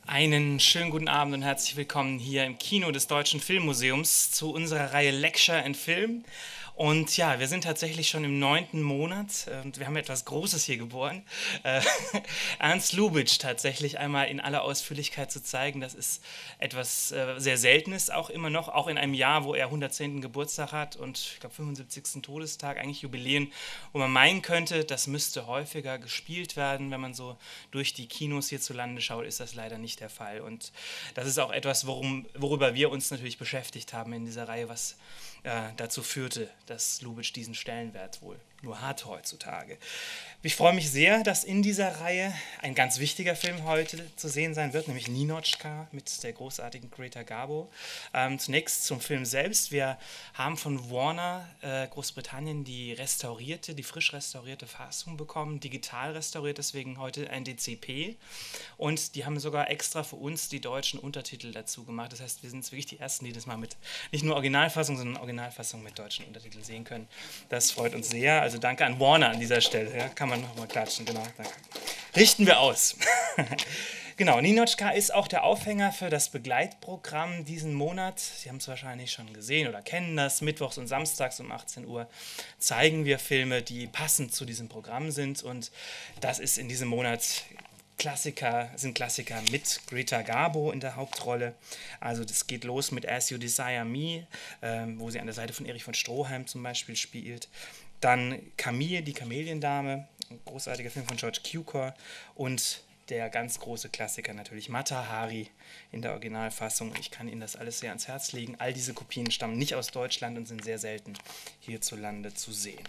Einen schönen guten Abend und herzlich willkommen hier im Kino des Deutschen Filmmuseums zu unserer Reihe Lecture and Film. Und ja, wir sind tatsächlich schon im 9. Monat und wir haben etwas Großes hier geboren. Äh, Ernst Lubitsch tatsächlich einmal in aller Ausführlichkeit zu zeigen, das ist etwas sehr Seltenes auch immer noch, auch in einem Jahr, wo er 110. Geburtstag hat und ich glaube 75. Todestag, eigentlich Jubiläen, wo man meinen könnte, das müsste häufiger gespielt werden. Wenn man so durch die Kinos hierzulande schaut, ist das leider nicht der Fall. Und das ist auch etwas, worüber wir uns natürlich beschäftigt haben in dieser Reihe, was dazu führte, dass Lubitsch diesen Stellenwert wohl nur hat heutzutage. Ich freue mich sehr, dass in dieser Reihe ein ganz wichtiger Film heute zu sehen sein wird, nämlich Ninotchka mit der großartigen Greta Garbo. Zunächst zum Film selbst. Wir haben von Warner Großbritannien die frisch restaurierte Fassung bekommen, digital restauriert, deswegen heute ein DCP. Und die haben sogar extra für uns die deutschen Untertitel dazu gemacht. Das heißt, wir sind wirklich die Ersten, die das mal mit nicht nur Originalfassung, sondern Originalfassung mit deutschen Untertiteln sehen können. Das freut uns sehr. Also danke an Warner an dieser Stelle. Ja, kann man nochmal klatschen, genau. Danke. Richten wir aus. Genau, Ninotchka ist auch der Aufhänger für das Begleitprogramm diesen Monat. Sie haben es wahrscheinlich schon gesehen oder kennen das. Mittwochs und samstags um 18 Uhr zeigen wir Filme, die passend zu diesem Programm sind. Und das ist in diesem Monat Klassiker mit Greta Garbo in der Hauptrolle. Also das geht los mit As You Desire Me, wo sie an der Seite von Erich von Stroheim zum Beispiel spielt. Dann Camille, die Kameliendame, ein großartiger Film von George Cukor. Und der ganz große Klassiker natürlich Mata Hari in der Originalfassung. Ich kann Ihnen das alles sehr ans Herz legen. All diese Kopien stammen nicht aus Deutschland und sind sehr selten hierzulande zu sehen.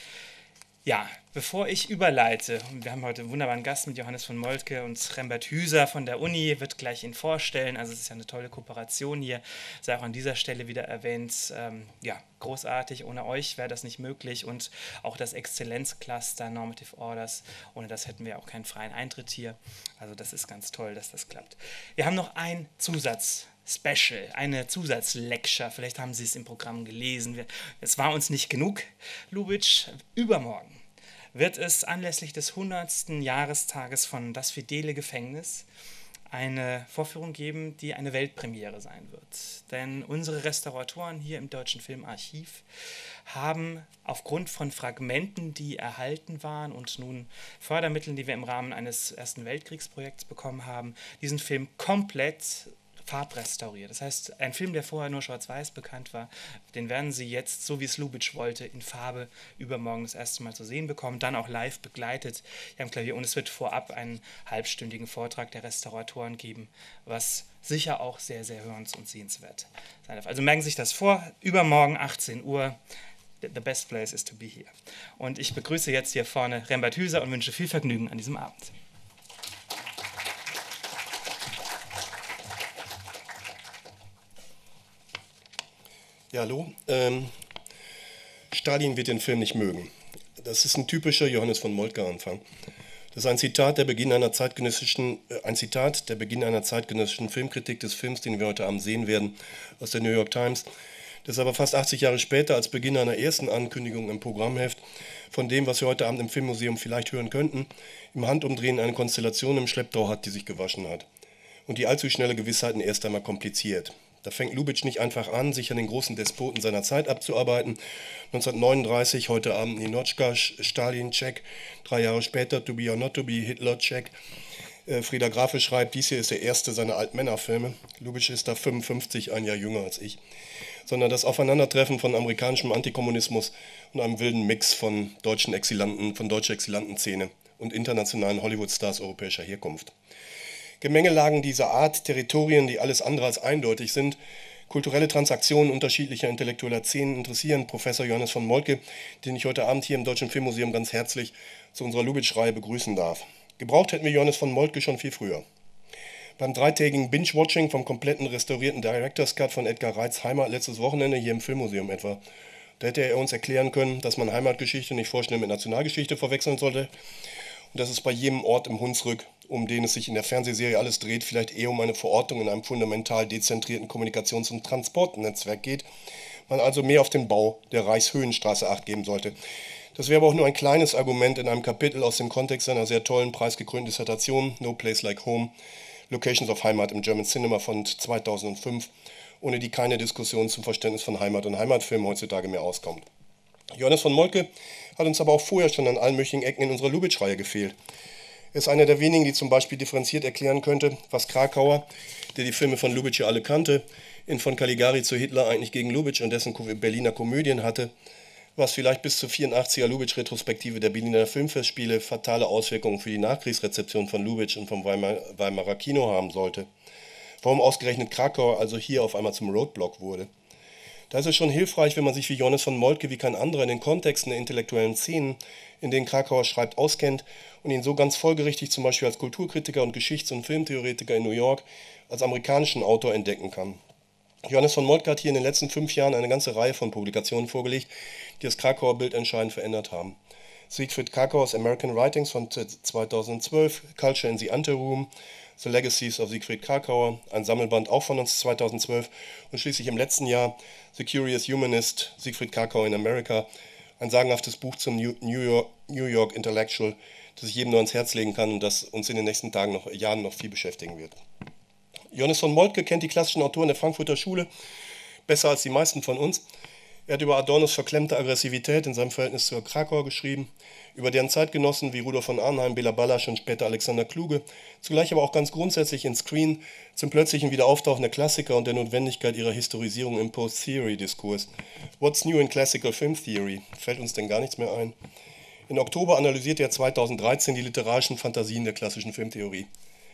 Ja, bevor ich überleite, wir haben heute einen wunderbaren Gast mit Johannes von Moltke und Rembert Hüser von der Uni, wird gleich ihn vorstellen, also es ist ja eine tolle Kooperation hier, sei auch an dieser Stelle wieder erwähnt, ja, großartig, ohne euch wäre das nicht möglich und auch das Exzellenzcluster Normative Orders, ohne das hätten wir auch keinen freien Eintritt hier, also das ist ganz toll, dass das klappt. Wir haben noch ein Special, eine Zusatzlecture, vielleicht haben Sie es im Programm gelesen, es war uns nicht genug, Lubitsch, übermorgen wird es anlässlich des 100. Jahrestages von Das Fidele Gefängnis eine Vorführung geben, die eine Weltpremiere sein wird. Denn unsere Restauratoren hier im Deutschen Filmarchiv haben aufgrund von Fragmenten, die erhalten waren und nun Fördermitteln, die wir im Rahmen eines Ersten Weltkriegsprojekts bekommen haben, diesen Film komplett farbrestauriert. Das heißt, ein Film, der vorher nur schwarz-weiß bekannt war, den werden Sie jetzt, so wie es Lubitsch wollte, in Farbe übermorgen das erste Mal zu sehen bekommen, dann auch live begleitet am Klavier und es wird vorab einen halbstündigen Vortrag der Restauratoren geben, was sicher auch sehr, sehr hörens- und sehenswert sein darf. Also merken Sie sich das vor, übermorgen 18 Uhr, the best place is to be here. Und ich begrüße jetzt hier vorne Rembert Hüser und wünsche viel Vergnügen an diesem Abend. Ja, hallo. Stalin wird den Film nicht mögen. Das ist ein typischer Johannes von Moltke-Anfang. Das ist ein Zitat der Beginn einer zeitgenössischen Filmkritik des Films, den wir heute Abend sehen werden, aus der New York Times. Das ist aber fast 80 Jahre später als Beginn einer ersten Ankündigung im Programmheft von dem, was wir heute Abend im Filmmuseum vielleicht hören könnten, im Handumdrehen eine Konstellation im Schlepptau hat, die sich gewaschen hat. Und die allzu schnelle Gewissheiten erst einmal kompliziert. Da fängt Lubitsch nicht einfach an, sich an den großen Despoten seiner Zeit abzuarbeiten. 1939, heute Abend Ninotchka, Stalin-Check, 3 Jahre später To Be or Not to Be, Hitler-Check. Frieda Grafe schreibt, dies hier ist der erste seiner Altmännerfilme. Lubitsch ist da 55, ein Jahr jünger als ich. Sondern das Aufeinandertreffen von amerikanischem Antikommunismus und einem wilden Mix von deutscher Exilantenszene und internationalen Hollywood-Stars europäischer Herkunft. Gemengelagen dieser Art, Territorien, die alles andere als eindeutig sind, kulturelle Transaktionen unterschiedlicher intellektueller Szenen interessieren Professor Johannes von Moltke, den ich heute Abend hier im Deutschen Filmmuseum ganz herzlich zu unserer Lubitsch-Reihe begrüßen darf. Gebraucht hätten wir Johannes von Moltke schon viel früher. Beim dreitägigen Binge-Watching vom kompletten restaurierten Director's Cut von Edgar Reitz Heimat letztes Wochenende hier im Filmmuseum etwa. Da hätte er uns erklären können, dass man Heimatgeschichte nicht vorschnell mit Nationalgeschichte verwechseln sollte und dass es bei jedem Ort im Hunsrück, um den es sich in der Fernsehserie alles dreht, vielleicht eher um eine Verortung in einem fundamental dezentrierten Kommunikations- und Transportnetzwerk geht, man also mehr auf den Bau der Reichshöhenstraße Acht geben sollte. Das wäre aber auch nur ein kleines Argument in einem Kapitel aus dem Kontext seiner sehr tollen, preisgekrönten Dissertation No Place Like Home, Locations of Heimat im German Cinema von 2005, ohne die keine Diskussion zum Verständnis von Heimat und Heimatfilm heutzutage mehr auskommt. Johannes von Moltke hat uns aber auch vorher schon an allen möglichen Ecken in unserer Lubitsch-Reihe gefehlt. Er ist einer der wenigen, die zum Beispiel differenziert erklären könnte, was Krakauer, der die Filme von Lubitsch ja alle kannte, in Von Caligari zu Hitler eigentlich gegen Lubitsch und dessen Berliner Komödien hatte, was vielleicht bis zur 84er Lubitsch-Retrospektive der Berliner Filmfestspiele fatale Auswirkungen für die Nachkriegsrezeption von Lubitsch und vom Weimarer Kino haben sollte. Warum ausgerechnet Krakauer also hier auf einmal zum Roadblock wurde. Da ist es schon hilfreich, wenn man sich wie Johannes von Moltke wie kein anderer in den Kontexten der intellektuellen Szenen, in denen Krakauer schreibt, auskennt und ihn so ganz folgerichtig zum Beispiel als Kulturkritiker und Geschichts- und Filmtheoretiker in New York als amerikanischen Autor entdecken kann. Johannes von Moltke hat hier in den letzten 5 Jahren eine ganze Reihe von Publikationen vorgelegt, die das Krakauer Bild entscheidend verändert haben. Siegfried Krakauers American Writings von 2012, Culture in the Anteroom, The Legacies of Siegfried Krakauer, ein Sammelband auch von uns 2012 und schließlich im letzten Jahr The Curious Humanist, Siegfried Krakauer in America, ein sagenhaftes Buch zum New York Intellectual, das ich jedem nur ans Herz legen kann und das uns in den nächsten Jahren noch viel beschäftigen wird. Johannes von Moltke kennt die klassischen Autoren der Frankfurter Schule besser als die meisten von uns. Er hat über Adornos verklemmte Aggressivität in seinem Verhältnis zur Krakauer geschrieben, über deren Zeitgenossen wie Rudolf von Arnheim, Bela Ballasch und später Alexander Kluge, zugleich aber auch ganz grundsätzlich in Screen zum plötzlichen Wiederauftauchen der Klassiker und der Notwendigkeit ihrer Historisierung im Post-Theory-Diskurs. What's new in classical film theory? Fällt uns denn gar nichts mehr ein? Im Oktober analysierte er 2013 die literarischen Fantasien der klassischen Filmtheorie.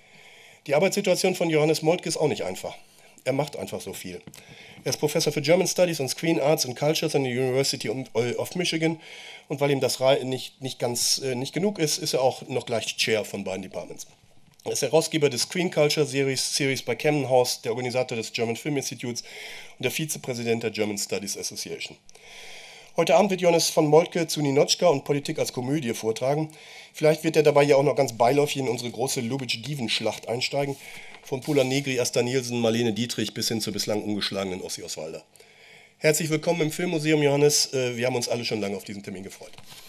Die Arbeitssituation von Johannes Moltke ist auch nicht einfach. Er macht einfach so viel. Er ist Professor für German Studies und Screen Arts and Cultures an der University of Michigan und weil ihm das nicht genug ist, ist er auch noch gleich Chair von beiden Departments. Er ist Herausgeber des Screen Culture Series bei Canon House, der Organisator des German Film Institutes und der Vizepräsident der German Studies Association. Heute Abend wird Johannes von Moltke zu Ninotchka und Politik als Komödie vortragen. Vielleicht wird er dabei ja auch noch ganz beiläufig in unsere große Lubitsch-Dieven-Schlacht einsteigen. Von Pola Negri, Asta Nielsen, Marlene Dietrich bis hin zur bislang ungeschlagenen Ossi Oswalder. Herzlich willkommen im Filmmuseum, Johannes. Wir haben uns alle schon lange auf diesen Termin gefreut.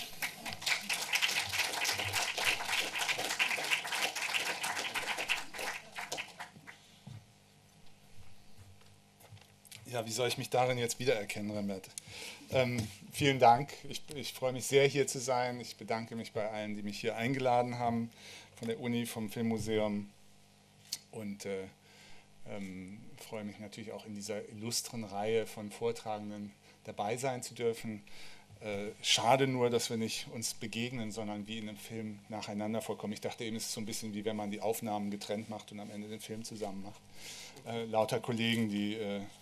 Ja, wie soll ich mich darin jetzt wiedererkennen, Rembert? Vielen Dank. Ich freue mich sehr, hier zu sein. Ich bedanke mich bei allen, die mich hier eingeladen haben, von der Uni, vom Filmmuseum. Und freue mich natürlich auch in dieser illustren Reihe von Vortragenden dabei sein zu dürfen. Schade nur, dass wir nicht uns begegnen, sondern wie in einem Film nacheinander vorkommen. Ich dachte eben, es ist so ein bisschen wie wenn man die Aufnahmen getrennt macht und am Ende den Film zusammen macht. Lauter Kollegen, die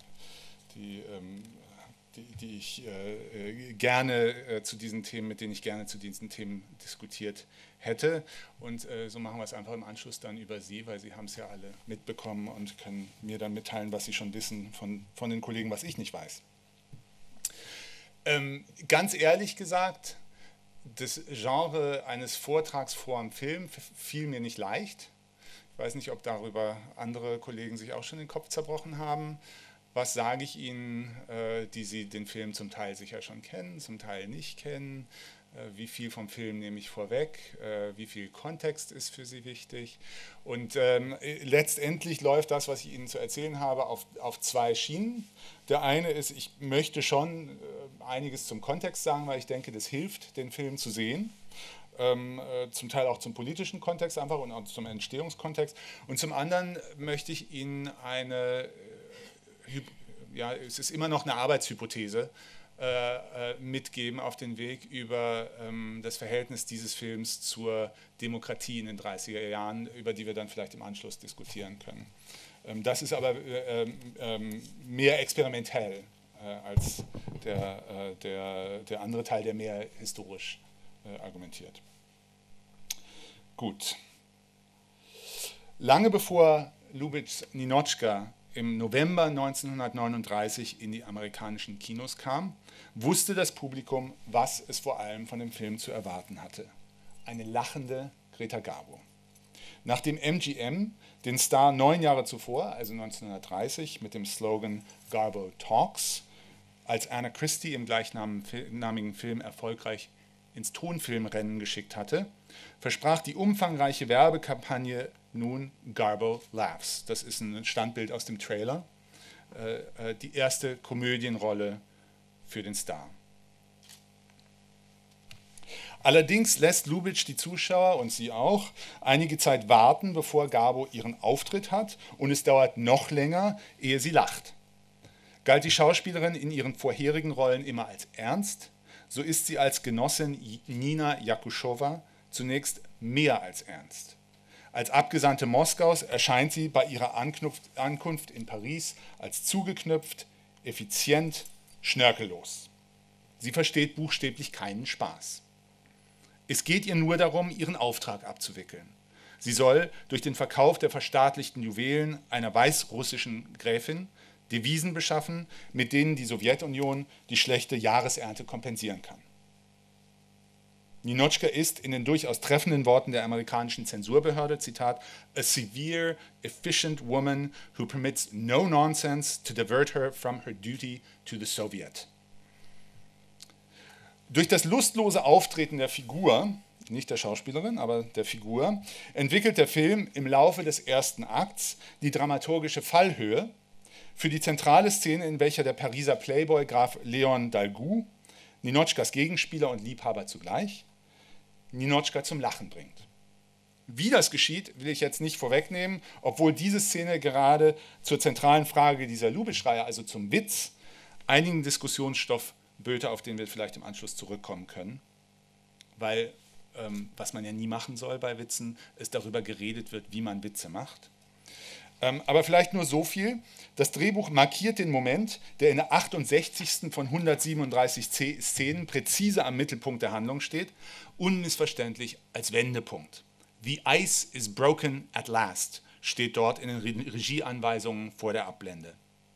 ich gerne zu diesen Themen, mit denen ich gerne zu diesen Themen diskutiert hätte. Und so machen wir es einfach im Anschluss dann über Sie, weil Sie haben es ja alle mitbekommen und können mir dann mitteilen, was Sie schon wissen von den Kollegen, was ich nicht weiß. Ganz ehrlich gesagt, das Genre eines Vortrags vor einem Film fiel mir nicht leicht. Ich weiß nicht, ob darüber andere Kollegen sich auch schon den Kopf zerbrochen haben. Was sage ich Ihnen, die Sie den Film zum Teil sicher schon kennen, zum Teil nicht kennen? Wie viel vom Film nehme ich vorweg? Wie viel Kontext ist für Sie wichtig? Und letztendlich läuft das, was ich Ihnen zu erzählen habe, auf 2 Schienen. Der eine ist, ich möchte schon einiges zum Kontext sagen, weil ich denke, das hilft, den Film zu sehen. Zum Teil auch zum politischen Kontext einfach und auch zum Entstehungskontext. Und zum anderen möchte ich Ihnen es ist immer noch eine Arbeitshypothese, mitgeben auf den Weg über das Verhältnis dieses Films zur Demokratie in den 30er Jahren, über die wir dann vielleicht im Anschluss diskutieren können. Das ist aber mehr experimentell als der andere Teil, der mehr historisch argumentiert. Gut. Lange bevor Lubitschs Ninotchka im November 1939 in die amerikanischen Kinos kam, wusste das Publikum, was es vor allem von dem Film zu erwarten hatte. Eine lachende Greta Garbo. Nachdem MGM den Star 9 Jahre zuvor, also 1930, mit dem Slogan Garbo Talks, als Anna Christie im gleichnamigen Film erfolgreich ins Tonfilmrennen geschickt hatte, versprach die umfangreiche Werbekampagne nun Garbo Laughs. Das ist ein Standbild aus dem Trailer. Die erste Komödienrolle für den Star. Allerdings lässt Lubitsch die Zuschauer und sie auch einige Zeit warten, bevor Garbo ihren Auftritt hat, und es dauert noch länger, ehe sie lacht. Galt die Schauspielerin in ihren vorherigen Rollen immer als ernst, so ist sie als Genossin Nina Jakuschowa zunächst mehr als ernst. Als Abgesandte Moskaus erscheint sie bei ihrer Ankunft in Paris als zugeknüpft, effizient, schnörkellos. Sie versteht buchstäblich keinen Spaß. Es geht ihr nur darum, ihren Auftrag abzuwickeln. Sie soll durch den Verkauf der verstaatlichten Juwelen einer weißrussischen Gräfin Devisen beschaffen, mit denen die Sowjetunion die schlechte Jahresernte kompensieren kann. Ninotchka ist in den durchaus treffenden Worten der amerikanischen Zensurbehörde, Zitat, a severe, efficient woman who permits no nonsense to divert her from her duty to the Soviet. Durch das lustlose Auftreten der Figur, nicht der Schauspielerin, aber der Figur, entwickelt der Film im Laufe des ersten Akts die dramaturgische Fallhöhe für die zentrale Szene, in welcher der Pariser Playboy Graf Leon Dalgoux, Ninotchkas Gegenspieler und Liebhaber zugleich, Ninotchka zum Lachen bringt. Wie das geschieht, will ich jetzt nicht vorwegnehmen, obwohl diese Szene gerade zur zentralen Frage dieser Lubitsch-Reihe, also zum Witz, einigen Diskussionsstoff böte, auf den wir vielleicht im Anschluss zurückkommen können, weil, was man ja nie machen soll bei Witzen, es darüber geredet wird, wie man Witze macht. Aber vielleicht nur so viel: Das Drehbuch markiert den Moment, der in der 68. von 137 Szenen präzise am Mittelpunkt der Handlung steht, unmissverständlich als Wendepunkt. The ice is broken at last steht dort in den Regieanweisungen vor der Abblende.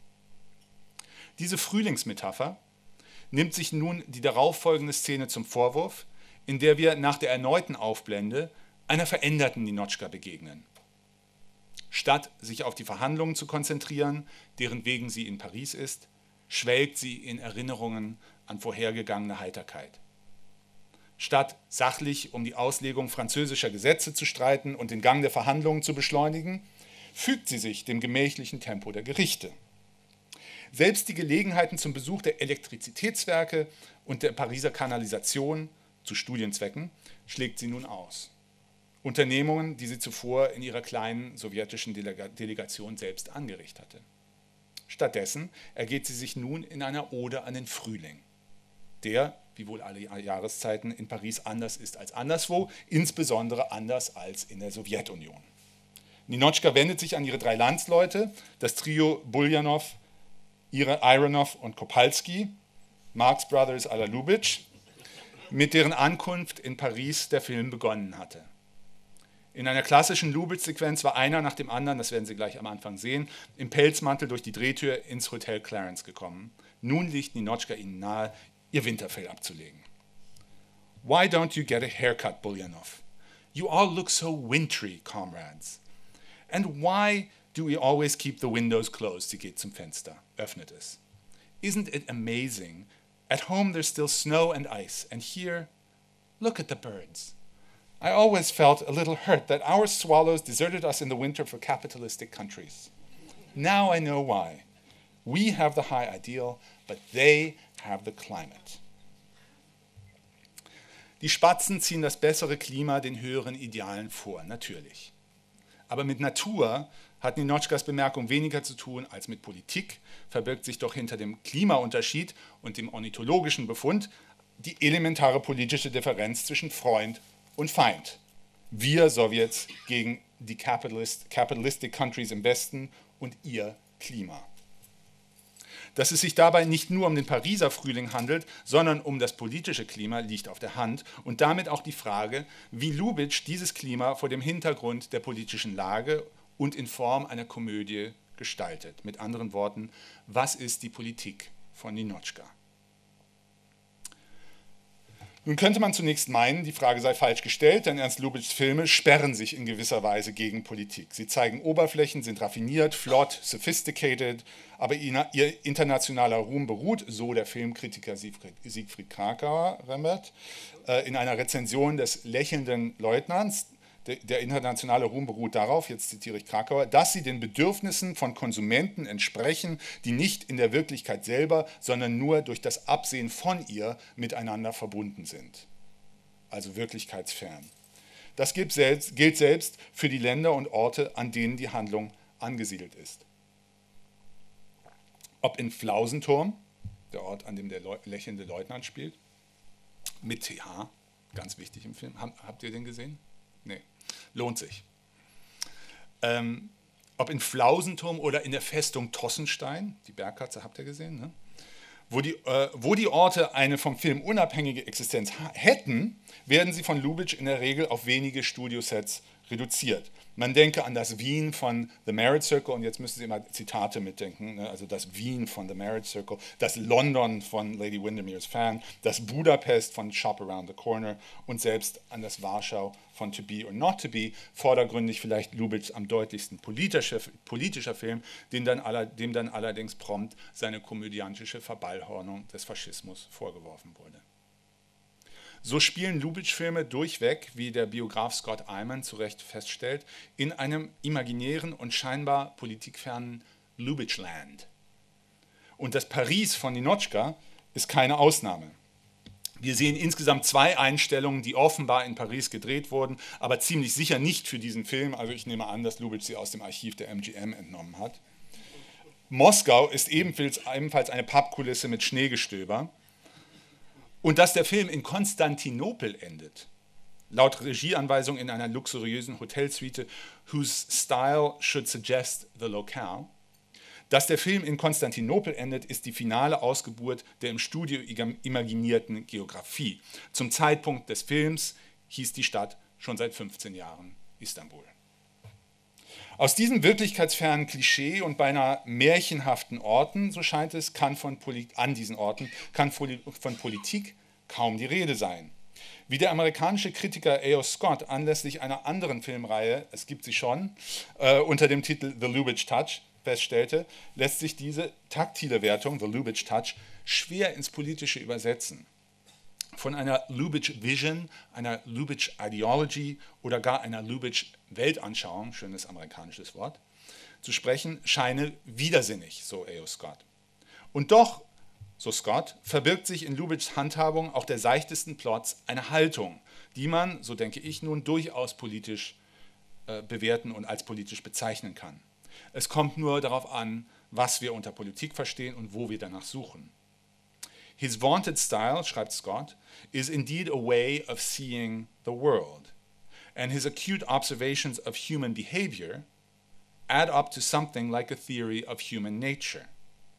Diese Frühlingsmetapher nimmt sich nun die darauffolgende Szene zum Vorwurf, in der wir nach der erneuten Aufblende einer veränderten Ninotchka begegnen. Statt sich auf die Verhandlungen zu konzentrieren, deren wegen sie in Paris ist, schwelgt sie in Erinnerungen an vorhergegangene Heiterkeit. Statt sachlich um die Auslegung französischer Gesetze zu streiten und den Gang der Verhandlungen zu beschleunigen, fügt sie sich dem gemächlichen Tempo der Gerichte. Selbst die Gelegenheiten zum Besuch der Elektrizitätswerke und der Pariser Kanalisation zu Studienzwecken schlägt sie nun aus. Unternehmungen, die sie zuvor in ihrer kleinen sowjetischen Delegation selbst angerichtet hatte. Stattdessen ergeht sie sich nun in einer Ode an den Frühling, der, wie wohl alle Jahreszeiten in Paris anders ist als anderswo, insbesondere anders als in der Sowjetunion. Ninotchka wendet sich an ihre drei Landsleute, das Trio Buljanov, Ironov und Kopalski, Marx Brothers à la Lubitsch, mit deren Ankunft in Paris der Film begonnen hatte. In einer klassischen Lubitsch-Sequenz war einer nach dem anderen, das werden Sie gleich am Anfang sehen, im Pelzmantel durch die Drehtür ins Hotel Clarence gekommen. Nun liegt Ninotchka ihnen nahe, ihr Winterfell abzulegen. Why don't you get a haircut, Buljanov? You all look so wintry, comrades. And why do we always keep the windows closed? Sie geht zum Fenster, öffnet es. Isn't it amazing? At home there's still snow and ice, and here, look at the birds. I always felt a little hurt that our swallows deserted us in the winter for capitalistic countries. Now I know why. We have the high ideal, but they have the climate. Die Spatzen ziehen das bessere Klima den höheren Idealen vor, natürlich. Aber mit Natur hat Ninotchkas Bemerkung weniger zu tun als mit Politik, verbirgt sich doch hinter dem Klimaunterschied und dem ornithologischen Befund die elementare politische Differenz zwischen Freund und Feind. Wir Sowjets gegen die capitalistic countries im Westen und ihr Klima. Dass es sich dabei nicht nur um den Pariser Frühling handelt, sondern um das politische Klima, liegt auf der Hand und damit auch die Frage, wie Lubitsch dieses Klima vor dem Hintergrund der politischen Lage und in Form einer Komödie gestaltet. Mit anderen Worten, was ist die Politik von Ninotchka? Nun könnte man zunächst meinen, die Frage sei falsch gestellt, denn Ernst Lubitschs Filme sperren sich in gewisser Weise gegen Politik. Sie zeigen Oberflächen, sind raffiniert, flott, sophisticated, aber ihr internationaler Ruhm beruht, so der Filmkritiker Siegfried Krakauer, in einer Rezension des Lächelnden Leutnants. Der internationale Ruhm beruht darauf, jetzt zitiere ich Krakauer, dass sie den Bedürfnissen von Konsumenten entsprechen, die nicht in der Wirklichkeit selber, sondern nur durch das Absehen von ihr miteinander verbunden sind. Also wirklichkeitsfern. Das gilt selbst für die Länder und Orte, an denen die Handlung angesiedelt ist. Ob in Flausenturm, der Ort, an dem der lächelnde Leutnant spielt, mit TH, ganz wichtig im Film. Habt ihr den gesehen? Nee. Lohnt sich. Ob in Flausenturm oder in der Festung Tossenstein, die Bergkatze habt ihr gesehen, ne? Wo die Orte eine vom Film unabhängige Existenz hätten, werden sie von Lubitsch in der Regel auf wenige Studiosets reduziert. Man denke an das Wien von The Marriage Circle, und jetzt müssen Sie immer Zitate mitdenken, ne? Also das Wien von The Marriage Circle, das London von Lady Windermere's Fan, das Budapest von Shop Around the Corner und selbst an das Warschau von To Be or Not to Be, vordergründig vielleicht Lubitschs am deutlichsten politischer Film, dem dann allerdings prompt seine komödiantische Verballhornung des Faschismus vorgeworfen wurde. So spielen Lubitsch-Filme durchweg, wie der Biograf Scott Eyman zu Recht feststellt, in einem imaginären und scheinbar politikfernen Lubitschland. Und das Paris von Ninotchka ist keine Ausnahme. Wir sehen insgesamt 2 Einstellungen, die offenbar in Paris gedreht wurden, aber ziemlich sicher nicht für diesen Film. Also ich nehme an, dass Lubitsch sie aus dem Archiv der MGM entnommen hat. Moskau ist ebenfalls eine Pappkulisse mit Schneegestöber. Und dass der Film in Konstantinopel endet, laut Regieanweisung in einer luxuriösen Hotelsuite, whose style should suggest the locale. Dass der Film in Konstantinopel endet, ist die finale Ausgeburt der im Studio imaginierten Geografie. Zum Zeitpunkt des Films hieß die Stadt schon seit 15 Jahren Istanbul. Aus diesem wirklichkeitsfernen Klischee und beinahe märchenhaften Orten, so scheint es, kann von Politik kaum die Rede sein. Wie der amerikanische Kritiker A.O. Scott anlässlich einer anderen Filmreihe, es gibt sie schon, unter dem Titel The Lubitsch Touch feststellte, lässt sich diese taktile Wertung, The Lubitsch Touch, schwer ins Politische übersetzen. Von einer Lubitsch Vision, einer Lubitsch Ideology oder gar einer Lubitsch Weltanschauung, schönes amerikanisches Wort, zu sprechen, scheine widersinnig, so A.O. Scott. Und doch, so Scott, verbirgt sich in Lubitschs Handhabung auch der seichtesten Plots eine Haltung, die man, so denke ich nun, durchaus politisch bewerten und als politisch bezeichnen kann. Es kommt nur darauf an, was wir unter Politik verstehen und wo wir danach suchen. His vaunted style, schreibt Scott, is indeed a way of seeing the world, and his acute observations of human behavior add up to something like a theory of human nature.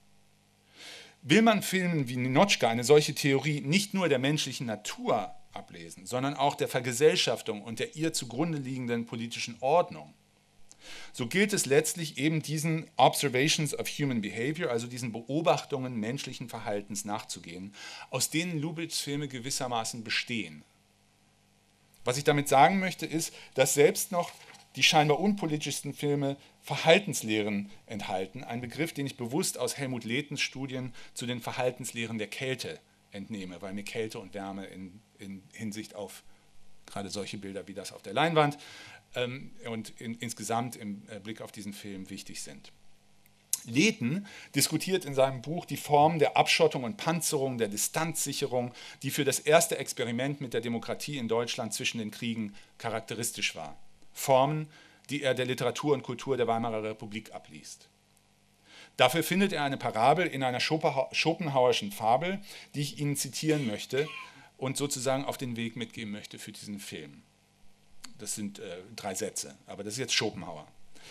Will man Filmen wie Ninotchka eine solche Theorie nicht nur der menschlichen Natur ablesen, sondern auch der Vergesellschaftung und der ihr zugrunde liegenden politischen Ordnung, so gilt es letztlich eben diesen Observations of Human Behavior, also diesen Beobachtungen menschlichen Verhaltens nachzugehen, aus denen Lubitschs Filme gewissermaßen bestehen. Was ich damit sagen möchte, ist, dass selbst noch die scheinbar unpolitischsten Filme Verhaltenslehren enthalten, ein Begriff, den ich bewusst aus Helmut Lehntens Studien zu den Verhaltenslehren der Kälte entnehme, weil mir Kälte und Wärme in Hinsicht auf gerade solche Bilder wie das auf der Leinwand und insgesamt im Blick auf diesen Film wichtig sind. Lehten diskutiert in seinem Buch die Formen der Abschottung und Panzerung, der Distanzsicherung, die für das erste Experiment mit der Demokratie in Deutschland zwischen den Kriegen charakteristisch war. Formen, die er der Literatur und Kultur der Weimarer Republik abliest. Dafür findet er eine Parabel in einer Schopenhauerschen Fabel, die ich Ihnen zitieren möchte und sozusagen auf den Weg mitgeben möchte für diesen Film. Das sind 3 Sätze, aber das ist jetzt Schopenhauer.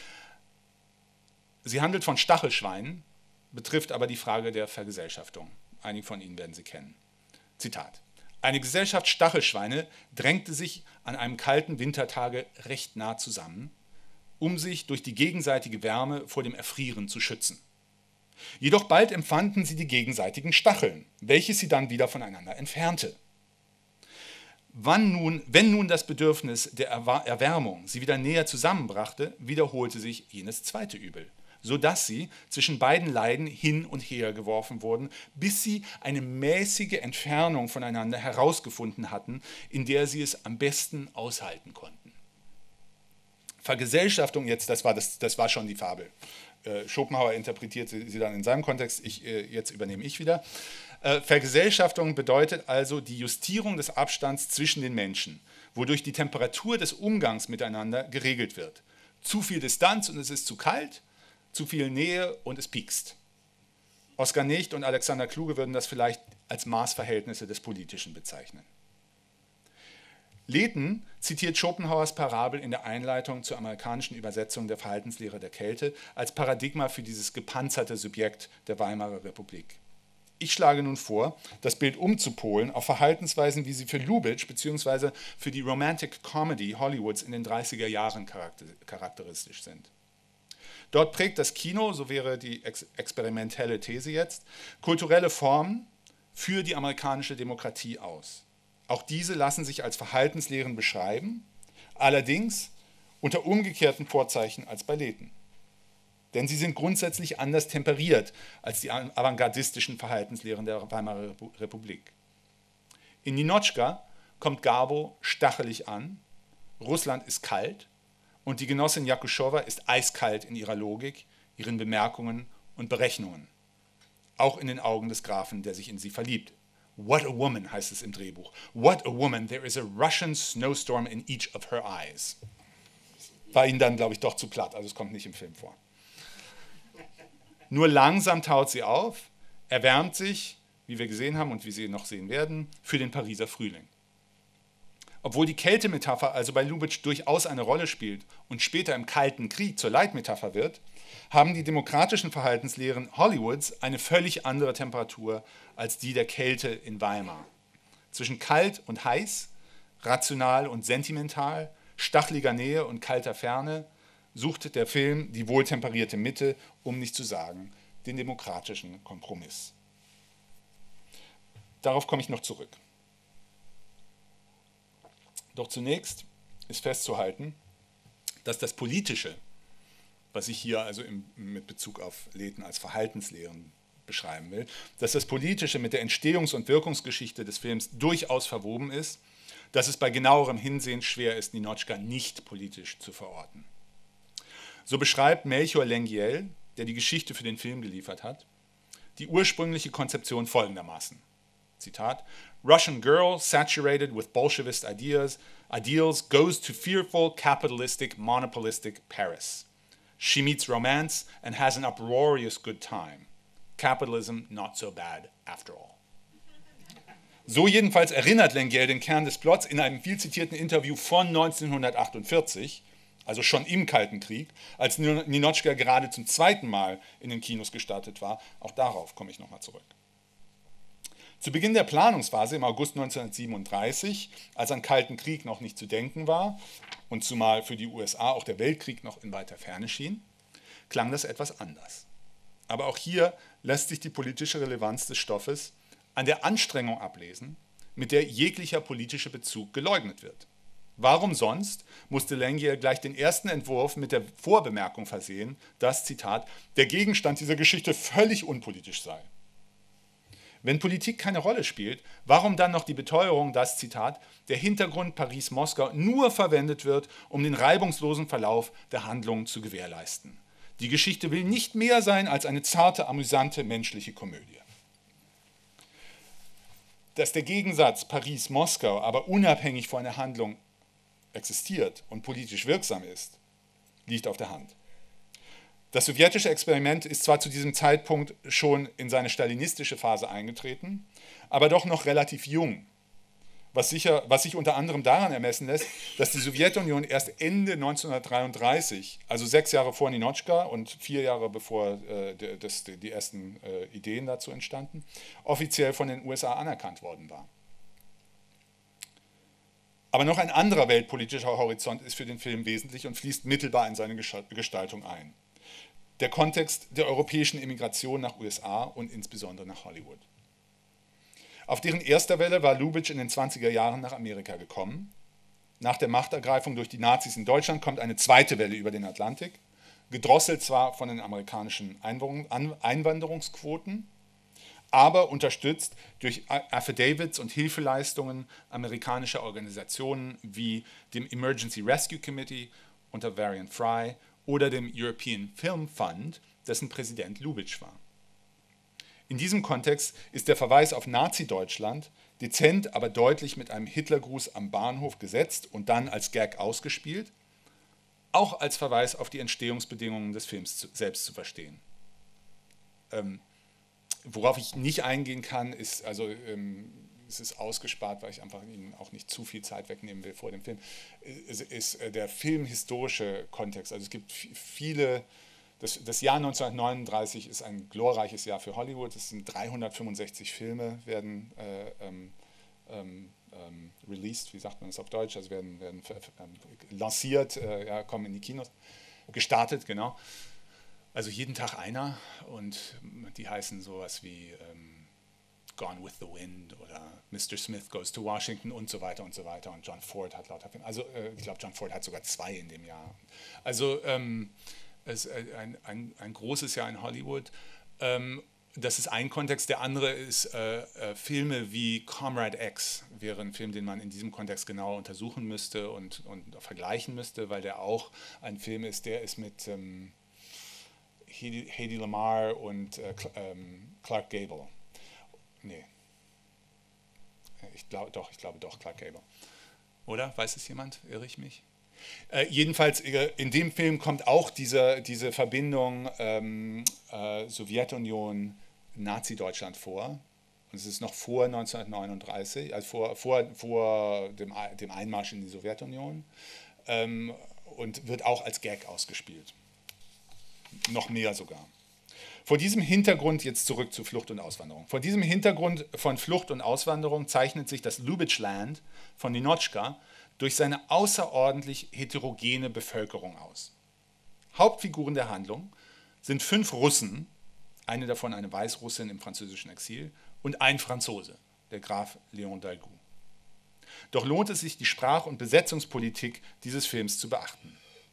Sie handelt von Stachelschweinen, betrifft aber die Frage der Vergesellschaftung. Einige von Ihnen werden sie kennen. Zitat. Eine Gesellschaft Stachelschweine drängte sich an einem kalten Wintertage recht nah zusammen, um sich durch die gegenseitige Wärme vor dem Erfrieren zu schützen. Jedoch bald empfanden sie die gegenseitigen Stacheln, welche sie dann wieder voneinander entfernte. Wenn nun das Bedürfnis der Erwärmung sie wieder näher zusammenbrachte, wiederholte sich jenes zweite Übel, sodass sie zwischen beiden Leiden hin und her geworfen wurden, bis sie eine mäßige Entfernung voneinander herausgefunden hatten, in der sie es am besten aushalten konnten. Vergesellschaftung, das war schon die Fabel. Schopenhauer interpretiert sie dann in seinem Kontext, jetzt übernehme ich wieder. Vergesellschaftung bedeutet also die Justierung des Abstands zwischen den Menschen, wodurch die Temperatur des Umgangs miteinander geregelt wird. Zu viel Distanz und es ist zu kalt, zu viel Nähe und es piekst. Oskar Nicht und Alexander Kluge würden das vielleicht als Maßverhältnisse des Politischen bezeichnen. Leyton zitiert Schopenhauers Parabel in der Einleitung zur amerikanischen Übersetzung der Verhaltenslehre der Kälte als Paradigma für dieses gepanzerte Subjekt der Weimarer Republik. Ich schlage nun vor, das Bild umzupolen auf Verhaltensweisen, wie sie für Lubitsch bzw. für die Romantic Comedy Hollywoods in den 30er Jahren charakteristisch sind. Dort prägt das Kino, so wäre die experimentelle These jetzt, kulturelle Formen für die amerikanische Demokratie aus. Auch diese lassen sich als Verhaltenslehren beschreiben, allerdings unter umgekehrten Vorzeichen als bei Leyton. Denn sie sind grundsätzlich anders temperiert als die avantgardistischen Verhaltenslehren der Weimarer Republik. In Ninotchka kommt Garbo stachelig an, Russland ist kalt und die Genossin Jakuschowa ist eiskalt in ihrer Logik, ihren Bemerkungen und Berechnungen. Auch in den Augen des Grafen, der sich in sie verliebt. What a woman, heißt es im Drehbuch. What a woman, there is a Russian snowstorm in each of her eyes. War ihnen dann, glaube ich, doch zu platt, also es kommt nicht im Film vor. Nur langsam taut sie auf, erwärmt sich, wie wir gesehen haben und wie Sie noch sehen werden, für den Pariser Frühling. Obwohl die Kältemetapher also bei Lubitsch durchaus eine Rolle spielt und später im Kalten Krieg zur Leitmetapher wird, haben die demokratischen Verhaltenslehren Hollywoods eine völlig andere Temperatur als die der Kälte in Weimar. Zwischen kalt und heiß, rational und sentimental, stacheliger Nähe und kalter Ferne sucht der Film die wohltemperierte Mitte, um nicht zu sagen, den demokratischen Kompromiss. Darauf komme ich noch zurück. Doch zunächst ist festzuhalten, dass das Politische, was ich hier also mit Bezug auf Leyton als Verhaltenslehren beschreiben will, dass das Politische mit der Entstehungs- und Wirkungsgeschichte des Films durchaus verwoben ist, dass es bei genauerem Hinsehen schwer ist, Ninotchka nicht politisch zu verorten. So beschreibt Melchior Lengyel, der die Geschichte für den Film geliefert hat, die ursprüngliche Konzeption folgendermaßen. Zitat: Russian girl saturated with Bolshevist ideals goes to fearful, capitalistic, monopolistic Paris. She meets romance and has an uproarious good time. Capitalism not so bad after all. So jedenfalls erinnert Lengyel den Kern des Plots in einem viel zitierten Interview von 1948, also schon im Kalten Krieg, als Ninotchka gerade zum zweiten Mal in den Kinos gestartet war. Auch darauf komme ich nochmal zurück. Zu Beginn der Planungsphase im August 1937, als an Kalten Krieg noch nicht zu denken war und zumal für die USA auch der Weltkrieg noch in weiter Ferne schien, klang das etwas anders. Aber auch hier lässt sich die politische Relevanz des Stoffes an der Anstrengung ablesen, mit der jeglicher politischer Bezug geleugnet wird. Warum sonst musste Lengyel gleich den ersten Entwurf mit der Vorbemerkung versehen, dass, Zitat, der Gegenstand dieser Geschichte völlig unpolitisch sei? Wenn Politik keine Rolle spielt, warum dann noch die Beteuerung, dass, Zitat, der Hintergrund Paris-Moskau nur verwendet wird, um den reibungslosen Verlauf der Handlungen zu gewährleisten? Die Geschichte will nicht mehr sein als eine zarte, amüsante, menschliche Komödie. Dass der Gegensatz Paris-Moskau aber unabhängig von einer Handlung existiert und politisch wirksam ist, liegt auf der Hand. Das sowjetische Experiment ist zwar zu diesem Zeitpunkt schon in seine stalinistische Phase eingetreten, aber doch noch relativ jung, was sich unter anderem daran ermessen lässt, dass die Sowjetunion erst Ende 1933, also 6 Jahre vor Ninotchka und 4 Jahre bevor die ersten Ideen dazu entstanden, offiziell von den USA anerkannt worden war. Aber noch ein anderer weltpolitischer Horizont ist für den Film wesentlich und fließt mittelbar in seine Gestaltung ein. Der Kontext der europäischen Immigration nach USA und insbesondere nach Hollywood. Auf deren erster Welle war Lubitsch in den 20er Jahren nach Amerika gekommen. Nach der Machtergreifung durch die Nazis in Deutschland kommt eine zweite Welle über den Atlantik, gedrosselt zwar von den amerikanischen Einwanderungsquoten, aber unterstützt durch Affidavits und Hilfeleistungen amerikanischer Organisationen wie dem Emergency Rescue Committee unter Varian Fry oder dem European Film Fund, dessen Präsident Lubitsch war. In diesem Kontext ist der Verweis auf Nazi-Deutschland dezent, aber deutlich mit einem Hitlergruß am Bahnhof gesetzt und dann als Gag ausgespielt, auch als Verweis auf die Entstehungsbedingungen des Films selbst zu verstehen. Worauf ich nicht eingehen kann, ist, also es ist ausgespart, weil ich einfach Ihnen auch nicht zu viel Zeit wegnehmen will vor dem Film, ist der filmhistorische Kontext. Also es gibt viele, das Jahr 1939 ist ein glorreiches Jahr für Hollywood, es sind 365 Filme, werden released, wie sagt man das auf Deutsch, also werden lanciert, ja, kommen in die Kinos, gestartet, genau. Also jeden Tag einer und die heißen sowas wie Gone with the Wind oder Mr. Smith Goes to Washington und so weiter und so weiter. Und John Ford hat lauter Filme. Also ich glaube, John Ford hat sogar 2 in dem Jahr. Also es ist ein großes Jahr in Hollywood. Das ist ein Kontext. Der andere ist Filme wie Comrade X wäre ein Film, den man in diesem Kontext genauer untersuchen müsste und vergleichen müsste, weil der auch ein Film ist, der ist mit Hedy Lamarr und Clark Gable. Nee. Ich glaube doch, Clark Gable. Oder? Weiß es jemand? Irre ich mich? Jedenfalls, in dem Film kommt auch diese Verbindung Sowjetunion, Nazi-Deutschland vor. Und es ist noch vor 1939, also vor dem Einmarsch in die Sowjetunion. Und wird auch als Gag ausgespielt. Noch mehr sogar. Vor diesem Hintergrund, jetzt zurück zu Flucht und Auswanderung. Vor diesem Hintergrund von Flucht und Auswanderung zeichnet sich das Lubitschland von Ninotchka durch seine außerordentlich heterogene Bevölkerung aus. Hauptfiguren der Handlung sind 5 Russen, eine davon eine Weißrussin im französischen Exil, und ein Franzose, der Graf Léon d'Algout. Doch lohnt es sich, die Sprach- und Besetzungspolitik dieses Films zu beachten.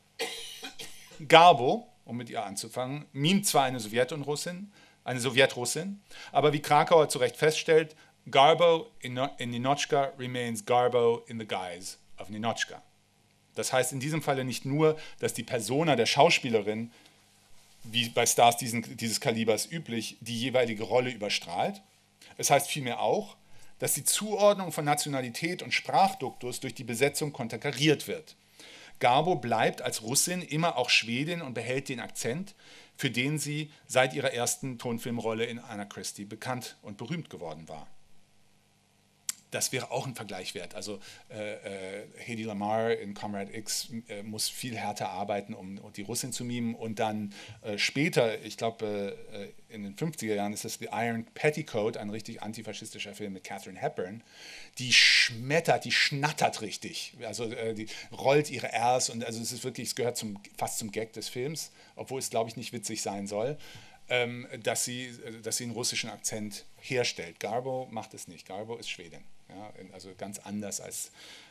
Garbo, um mit ihr anzufangen, mimt zwar eine Sowjetrussin, aber wie Krakauer zu Recht feststellt, Garbo in Ninotchka remains Garbo in the guise of Ninotchka. Das heißt in diesem Falle nicht nur, dass die Persona der Schauspielerin, wie bei Stars dieses Kalibers üblich, die jeweilige Rolle überstrahlt. Es heißt vielmehr auch, dass die Zuordnung von Nationalität und Sprachduktus durch die Besetzung konterkariert wird. Garbo bleibt als Russin immer auch Schwedin und behält den Akzent, für den sie seit ihrer ersten Tonfilmrolle in Anna Christie bekannt und berühmt geworden war. Das wäre auch ein Vergleich wert. Also Hedy Lamarr in Comrade X muss viel härter arbeiten, um die Russin zu mimen. Und dann später, ich glaube in den 50er Jahren ist das The Iron Petticoat, ein richtig antifaschistischer Film mit Katharine Hepburn. Die schnattert richtig. Also die rollt ihre Rs und also es ist wirklich, es gehört fast zum Gag des Films, obwohl es, glaube ich, nicht witzig sein soll. Dass sie einen russischen Akzent herstellt. Garbo macht es nicht. Garbo ist Schwedin. Ja, also ganz anders als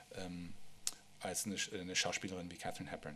eine Schauspielerin wie Katharine Hepburn.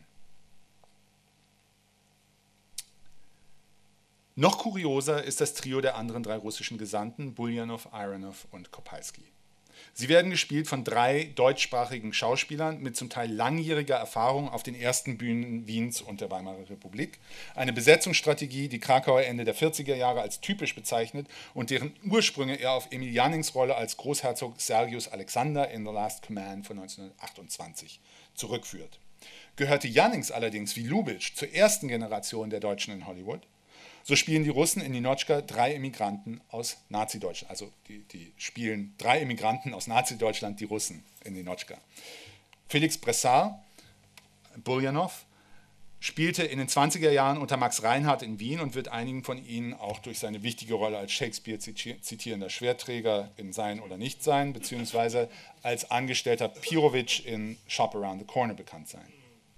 Noch kurioser ist das Trio der anderen 3 russischen Gesandten, Buljanov, Aronov und Kopalski. Sie werden gespielt von 3 deutschsprachigen Schauspielern mit zum Teil langjähriger Erfahrung auf den ersten Bühnen Wiens und der Weimarer Republik. Eine Besetzungsstrategie, die Krakauer Ende der 40er Jahre als typisch bezeichnet und deren Ursprünge er auf Emil Jannings Rolle als Großherzog Sergius Alexander in The Last Command von 1928 zurückführt. Gehörte Jannings allerdings wie Lubitsch zur ersten Generation der Deutschen in Hollywood, so spielen die Russen in Ninotchka 3 Emigranten aus Nazi-Deutschland. Also die spielen 3 Emigranten aus Nazi-Deutschland, die Russen in Ninotchka. Felix Bressard, Buljanov, spielte in den 20er Jahren unter Max Reinhardt in Wien und wird einigen von ihnen auch durch seine wichtige Rolle als Shakespeare zitierender Schwertträger in Sein oder Nichtsein, beziehungsweise als Angestellter Pirovich in Shop Around the Corner bekannt sein.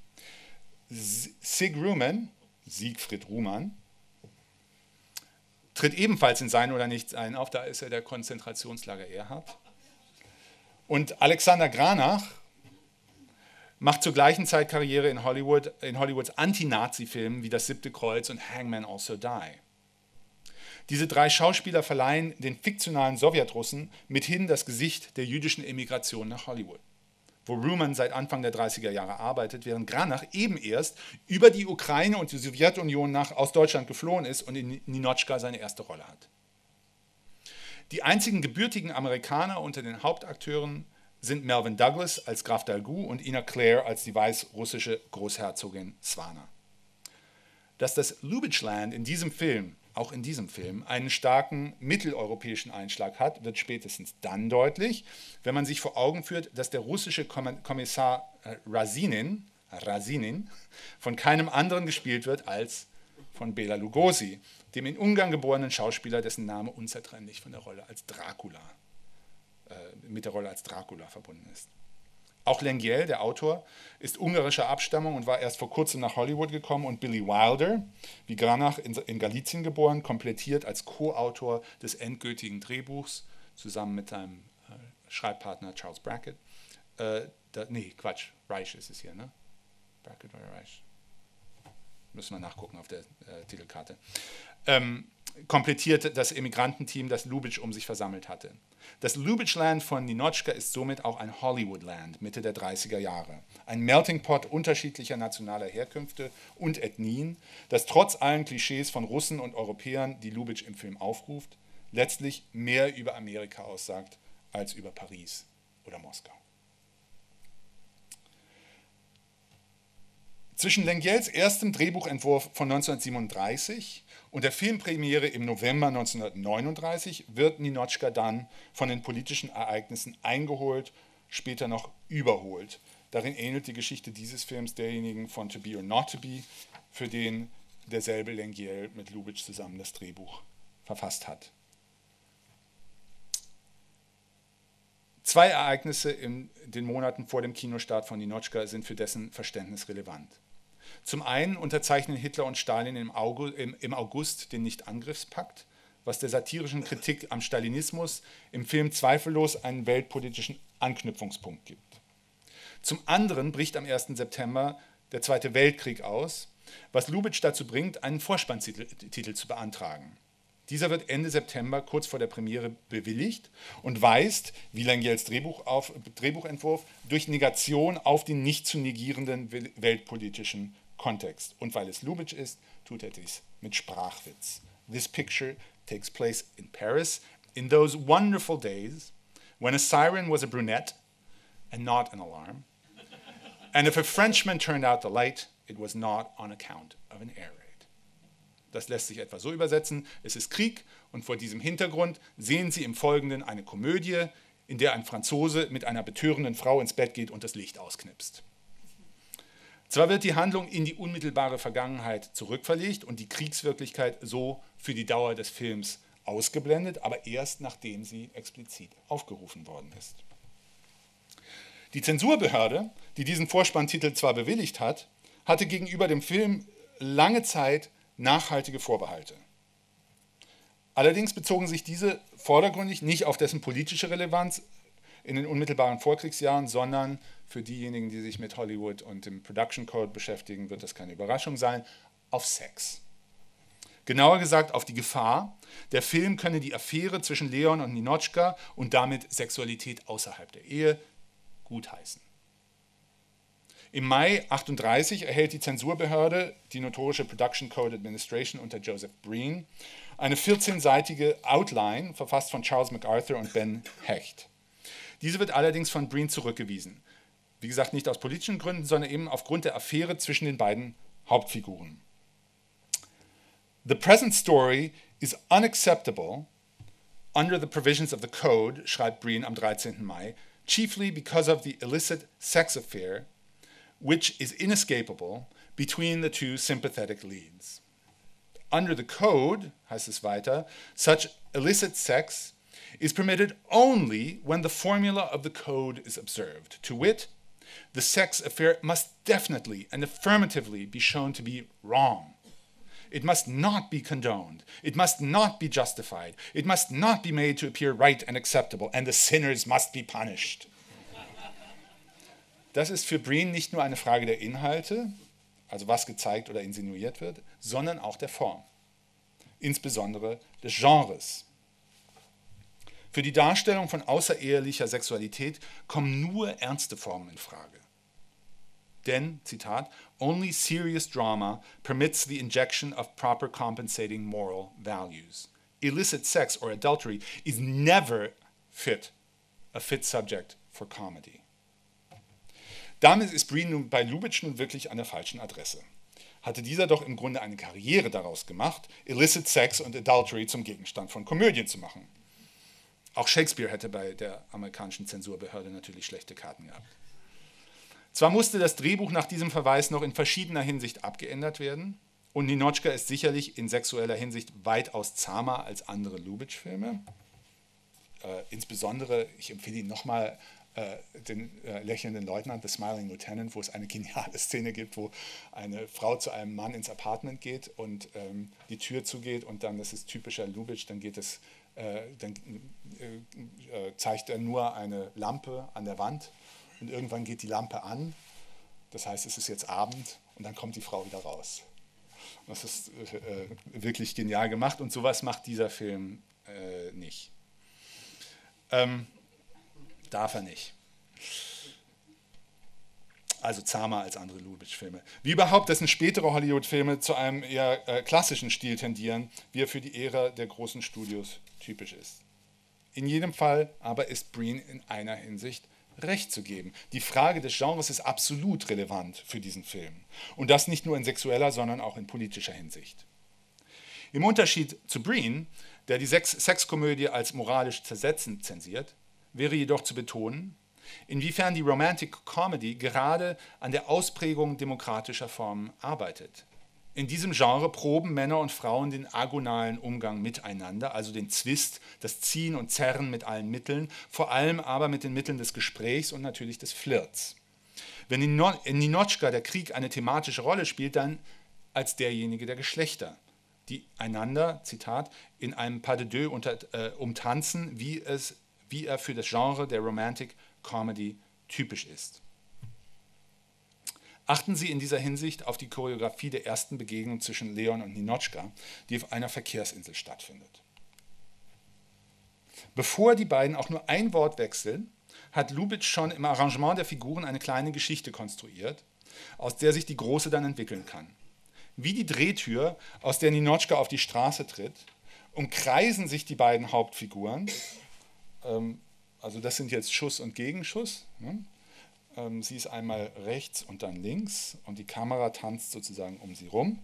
Siegfried Ruhmann, tritt ebenfalls in Sein oder Nichtsein auf, da ist er der Konzentrationslager Erhard. Und Alexander Granach macht zur gleichen Zeit Karriere in Hollywoods Anti-Nazi-Filmen wie Das siebte Kreuz und Hangmen Also Die. Diese drei Schauspieler verleihen den fiktionalen Sowjetrussen mithin das Gesicht der jüdischen Emigration nach Hollywood, wo Ruman seit Anfang der 30er Jahre arbeitet, während Granach eben erst über die Ukraine und die Sowjetunion aus Deutschland geflohen ist und in Ninotchka seine erste Rolle hat. Die einzigen gebürtigen Amerikaner unter den Hauptakteuren sind Melvyn Douglas als Graf Dalgu und Ina Claire als die weißrussische Großherzogin Swana. Dass das Lubitschland in diesem Film, auch in diesem Film, einen starken mitteleuropäischen Einschlag hat, wird spätestens dann deutlich, wenn man sich vor Augen führt, dass der russische Kommissar Razinin von keinem anderen gespielt wird als von Bela Lugosi, dem in Ungarn geborenen Schauspieler, dessen Name unzertrennlich von der Rolle als Dracula, mit der Rolle als Dracula verbunden ist. Auch Lengyel, der Autor, ist ungarischer Abstammung und war erst vor kurzem nach Hollywood gekommen, und Billy Wilder, wie Granach in Galizien geboren, komplettiert als Co-Autor des endgültigen Drehbuchs zusammen mit seinem Schreibpartner Charles Brackett. Reich ist es hier, ne? Brackett oder Reich? Müssen wir nachgucken auf der Titelkarte. Komplettiert das Emigrantenteam, das Lubitsch um sich versammelt hatte. Das Lubitschland von Ninotchka ist somit auch ein Hollywoodland Mitte der 30er Jahre. Ein Melting Pot unterschiedlicher nationaler Herkünfte und Ethnien, das trotz allen Klischees von Russen und Europäern, die Lubitsch im Film aufruft, letztlich mehr über Amerika aussagt als über Paris oder Moskau. Zwischen Lengyels erstem Drehbuchentwurf von 1937 und der Filmpremiere im November 1939 wird Ninotchka dann von den politischen Ereignissen eingeholt, später noch überholt. Darin ähnelt die Geschichte dieses Films derjenigen von To Be or Not to Be, für den derselbe Lengyel mit Lubitsch zusammen das Drehbuch verfasst hat. Zwei Ereignisse in den Monaten vor dem Kinostart von Ninotchka sind für dessen Verständnis relevant. Zum einen unterzeichnen Hitler und Stalin im August den Nichtangriffspakt, was der satirischen Kritik am Stalinismus im Film zweifellos einen weltpolitischen Anknüpfungspunkt gibt. Zum anderen bricht am 1. September der Zweite Weltkrieg aus, was Lubitsch dazu bringt, einen Vorspanntitel zu beantragen. Dieser wird Ende September kurz vor der Premiere bewilligt und weist, wie Lengyels Drehbuchentwurf, durch Negation auf den nicht zu negierenden weltpolitischen Kontext. Und weil es Lubitsch ist, tut er dies mit Sprachwitz. This picture takes place in Paris in those wonderful days when a siren was a brunette and not an alarm. And if a Frenchman turned out the light, it was not on account of an air raid. Das lässt sich etwa so übersetzen: Es ist Krieg und vor diesem Hintergrund sehen Sie im Folgenden eine Komödie, in der ein Franzose mit einer betörenden Frau ins Bett geht und das Licht ausknipst. Zwar wird die Handlung in die unmittelbare Vergangenheit zurückverlegt und die Kriegswirklichkeit so für die Dauer des Films ausgeblendet, aber erst nachdem sie explizit aufgerufen worden ist. Die Zensurbehörde, die diesen Vorspanntitel zwar bewilligt hat, hatte gegenüber dem Film lange Zeit nachhaltige Vorbehalte. Allerdings bezogen sich diese vordergründig nicht auf dessen politische Relevanz in den unmittelbaren Vorkriegsjahren, sondern für diejenigen, die sich mit Hollywood und dem Production Code beschäftigen, wird das keine Überraschung sein, auf Sex. Genauer gesagt auf die Gefahr, der Film könne die Affäre zwischen Leon und Ninotchka und damit Sexualität außerhalb der Ehe gutheißen. Im Mai 1938 erhält die Zensurbehörde, die notorische Production Code Administration unter Joseph Breen, eine 14-seitige Outline, verfasst von Charles MacArthur und Ben Hecht. Diese wird allerdings von Breen zurückgewiesen. Wie gesagt, nicht aus politischen Gründen, sondern eben aufgrund der Affäre zwischen den beiden Hauptfiguren. The present story is unacceptable under the provisions of the code, schreibt Breen am 13. Mai, chiefly because of the illicit sex affair which is inescapable between the two sympathetic leads. Under the code, heißt es weiter, such illicit sex is permitted only when the formula of the code is observed. To wit, the sex affair must definitely and affirmatively be shown to be wrong. It must not be condoned. It must not be justified. It must not be made to appear right and acceptable. And the sinners must be punished. Das ist für Breen nicht nur eine Frage der Inhalte, also was gezeigt oder insinuiert wird, sondern auch der Form, insbesondere des Genres. Für die Darstellung von außerehelicher Sexualität kommen nur ernste Formen in Frage. Denn, Zitat, only serious drama permits the injection of proper compensating moral values. Illicit sex or adultery is never a fit subject for comedy. Damit ist Breen nun bei Lubitsch nun wirklich an der falschen Adresse. Hatte dieser doch im Grunde eine Karriere daraus gemacht, Illicit Sex und Adultery zum Gegenstand von Komödien zu machen. Auch Shakespeare hätte bei der amerikanischen Zensurbehörde natürlich schlechte Karten gehabt. Zwar musste das Drehbuch nach diesem Verweis noch in verschiedener Hinsicht abgeändert werden, und Ninotchka ist sicherlich in sexueller Hinsicht weitaus zahmer als andere Lubitsch-Filme. Insbesondere, ich empfehle Ihnen nochmal den lächelnden Leutnant, The Smiling Lieutenant, wo es eine geniale Szene gibt, wo eine Frau zu einem Mann ins Apartment geht und die Tür zugeht und dann, das ist typischer Lubitsch, dann zeigt er nur eine Lampe an der Wand und irgendwann geht die Lampe an, das heißt, es ist jetzt Abend und dann kommt die Frau wieder raus. Das ist wirklich genial gemacht und sowas macht dieser Film nicht. Darf er nicht. Also zahmer als andere Lubitsch-Filme. Wie überhaupt, dessen spätere Hollywood-Filme zu einem eher klassischen Stil tendieren, wie er für die Ära der großen Studios typisch ist. In jedem Fall aber ist Breen in einer Hinsicht recht zu geben. Die Frage des Genres ist absolut relevant für diesen Film. Und das nicht nur in sexueller, sondern auch in politischer Hinsicht. Im Unterschied zu Breen, der die Sexkomödie als moralisch zersetzend zensiert, wäre jedoch zu betonen, inwiefern die Romantic Comedy gerade an der Ausprägung demokratischer Formen arbeitet. In diesem Genre proben Männer und Frauen den agonalen Umgang miteinander, also den Zwist, das Ziehen und Zerren mit allen Mitteln, vor allem aber mit den Mitteln des Gesprächs und natürlich des Flirts. Wenn in Ninotchka der Krieg eine thematische Rolle spielt, dann als derjenige der Geschlechter, die einander, Zitat, in einem pas de deux umtanzen, wie er für das Genre der Romantic Comedy typisch ist. Achten Sie in dieser Hinsicht auf die Choreografie der ersten Begegnung zwischen Leon und Ninotchka, die auf einer Verkehrsinsel stattfindet. Bevor die beiden auch nur ein Wort wechseln, hat Lubitsch schon im Arrangement der Figuren eine kleine Geschichte konstruiert, aus der sich die große dann entwickeln kann. Wie die Drehtür, aus der Ninotchka auf die Straße tritt, umkreisen sich die beiden Hauptfiguren. Also das sind jetzt Schuss und Gegenschuss. Ne? Sie ist einmal rechts und dann links und die Kamera tanzt sozusagen um sie rum,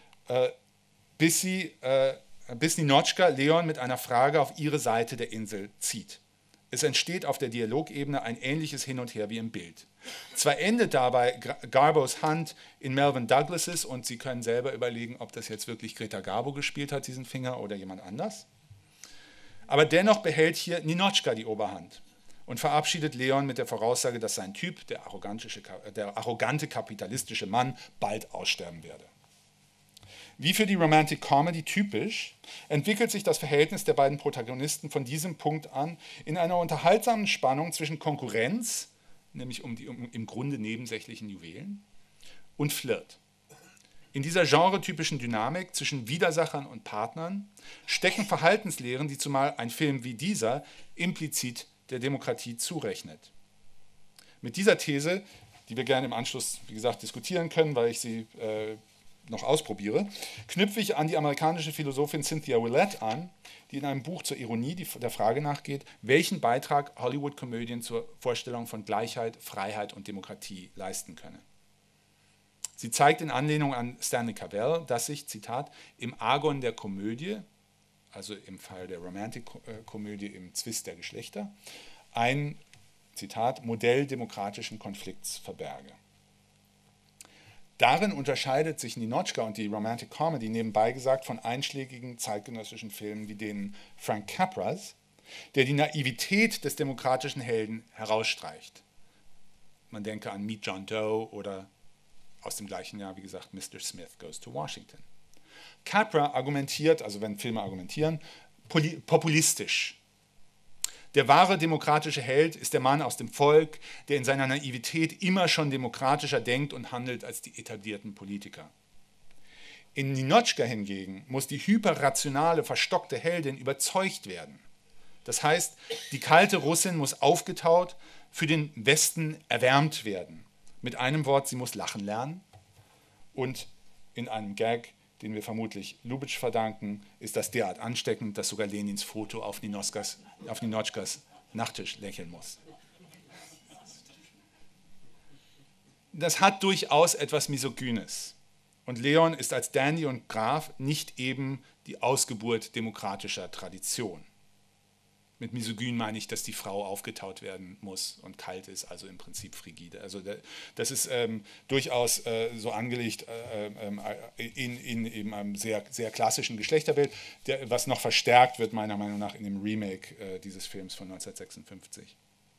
bis Ninotchka Leon mit einer Frage auf ihre Seite der Insel zieht. Es entsteht auf der Dialogebene ein ähnliches Hin und Her wie im Bild. Zwar endet dabei Garbos Hand in Melvyn Douglases und Sie können selber überlegen, ob das jetzt wirklich Greta Garbo gespielt hat, diesen Finger, oder jemand anders. Aber dennoch behält hier Ninotchka die Oberhand und verabschiedet Leon mit der Voraussage, dass sein Typ, der arrogante kapitalistische Mann, bald aussterben werde. Wie für die Romantic Comedy typisch, entwickelt sich das Verhältnis der beiden Protagonisten von diesem Punkt an in einer unterhaltsamen Spannung zwischen Konkurrenz, nämlich um die im Grunde nebensächlichen Juwelen, und Flirt. In dieser genretypischen Dynamik zwischen Widersachern und Partnern stecken Verhaltenslehren, die zumal ein Film wie dieser implizit der Demokratie zurechnet. Mit dieser These, die wir gerne im Anschluss, wie gesagt, diskutieren können, weil ich sie noch ausprobiere, knüpfe ich an die amerikanische Philosophin Cynthia Willett an, die in einem Buch zur Ironie der Frage nachgeht, welchen Beitrag Hollywood-Komödien zur Vorstellung von Gleichheit, Freiheit und Demokratie leisten könne. Sie zeigt in Anlehnung an Stanley Cavell, dass sich, Zitat, im Argon der Komödie, also im Fall der Romantic-Komödie im Zwist der Geschlechter, ein, Zitat, Modell demokratischen Konflikts verberge. Darin unterscheidet sich Ninotchka und die Romantic Comedy nebenbei gesagt von einschlägigen zeitgenössischen Filmen wie denen Frank Capras, der die Naivität des demokratischen Helden herausstreicht. Man denke an Meet John Doe oder aus dem gleichen Jahr, wie gesagt, Mr. Smith Goes to Washington. Capra argumentiert, also wenn Filme argumentieren, populistisch. Der wahre demokratische Held ist der Mann aus dem Volk, der in seiner Naivität immer schon demokratischer denkt und handelt als die etablierten Politiker. In Ninotchka hingegen muss die hyperrationale, verstockte Heldin überzeugt werden. Das heißt, die kalte Russin muss aufgetaut, für den Westen erwärmt werden. Mit einem Wort, sie muss lachen lernen. Und in einem Gag, den wir vermutlich Lubitsch verdanken, ist das derart ansteckend, dass sogar Lenins Foto auf Ninotchkas Nachttisch lächeln muss. Das hat durchaus etwas Misogynes. Und Leon ist als Dandy und Graf nicht eben die Ausgeburt demokratischer Tradition. Mit misogyn meine ich, dass die Frau aufgetaut werden muss und kalt ist, also im Prinzip frigide. Also das ist durchaus so angelegt in eben einem sehr, sehr klassischen Geschlechterbild, was noch verstärkt wird, meiner Meinung nach, in dem Remake dieses Films von 1956.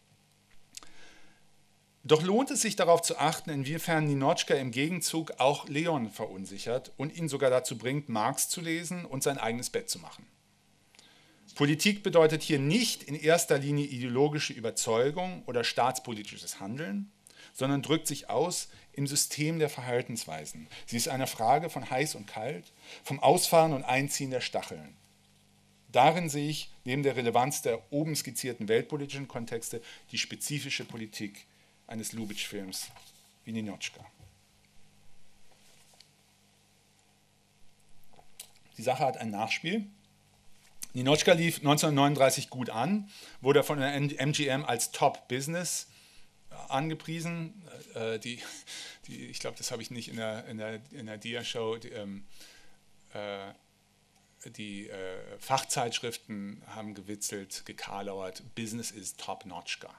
Doch lohnt es sich darauf zu achten, inwiefern Ninotchka im Gegenzug auch Leon verunsichert und ihn sogar dazu bringt, Marx zu lesen und sein eigenes Bett zu machen. Politik bedeutet hier nicht in erster Linie ideologische Überzeugung oder staatspolitisches Handeln, sondern drückt sich aus im System der Verhaltensweisen. Sie ist eine Frage von heiß und kalt, vom Ausfahren und Einziehen der Stacheln. Darin sehe ich neben der Relevanz der oben skizzierten weltpolitischen Kontexte die spezifische Politik eines Lubitsch-Films wie Ninotchka. Die Sache hat ein Nachspiel. Ninotchka lief 1939 gut an, wurde von der MGM als Top Business angepriesen. Ich glaube, das habe ich nicht in der Dia-Show. Die Fachzeitschriften haben gewitzelt, gekarlauert, Business is Top-Notchka.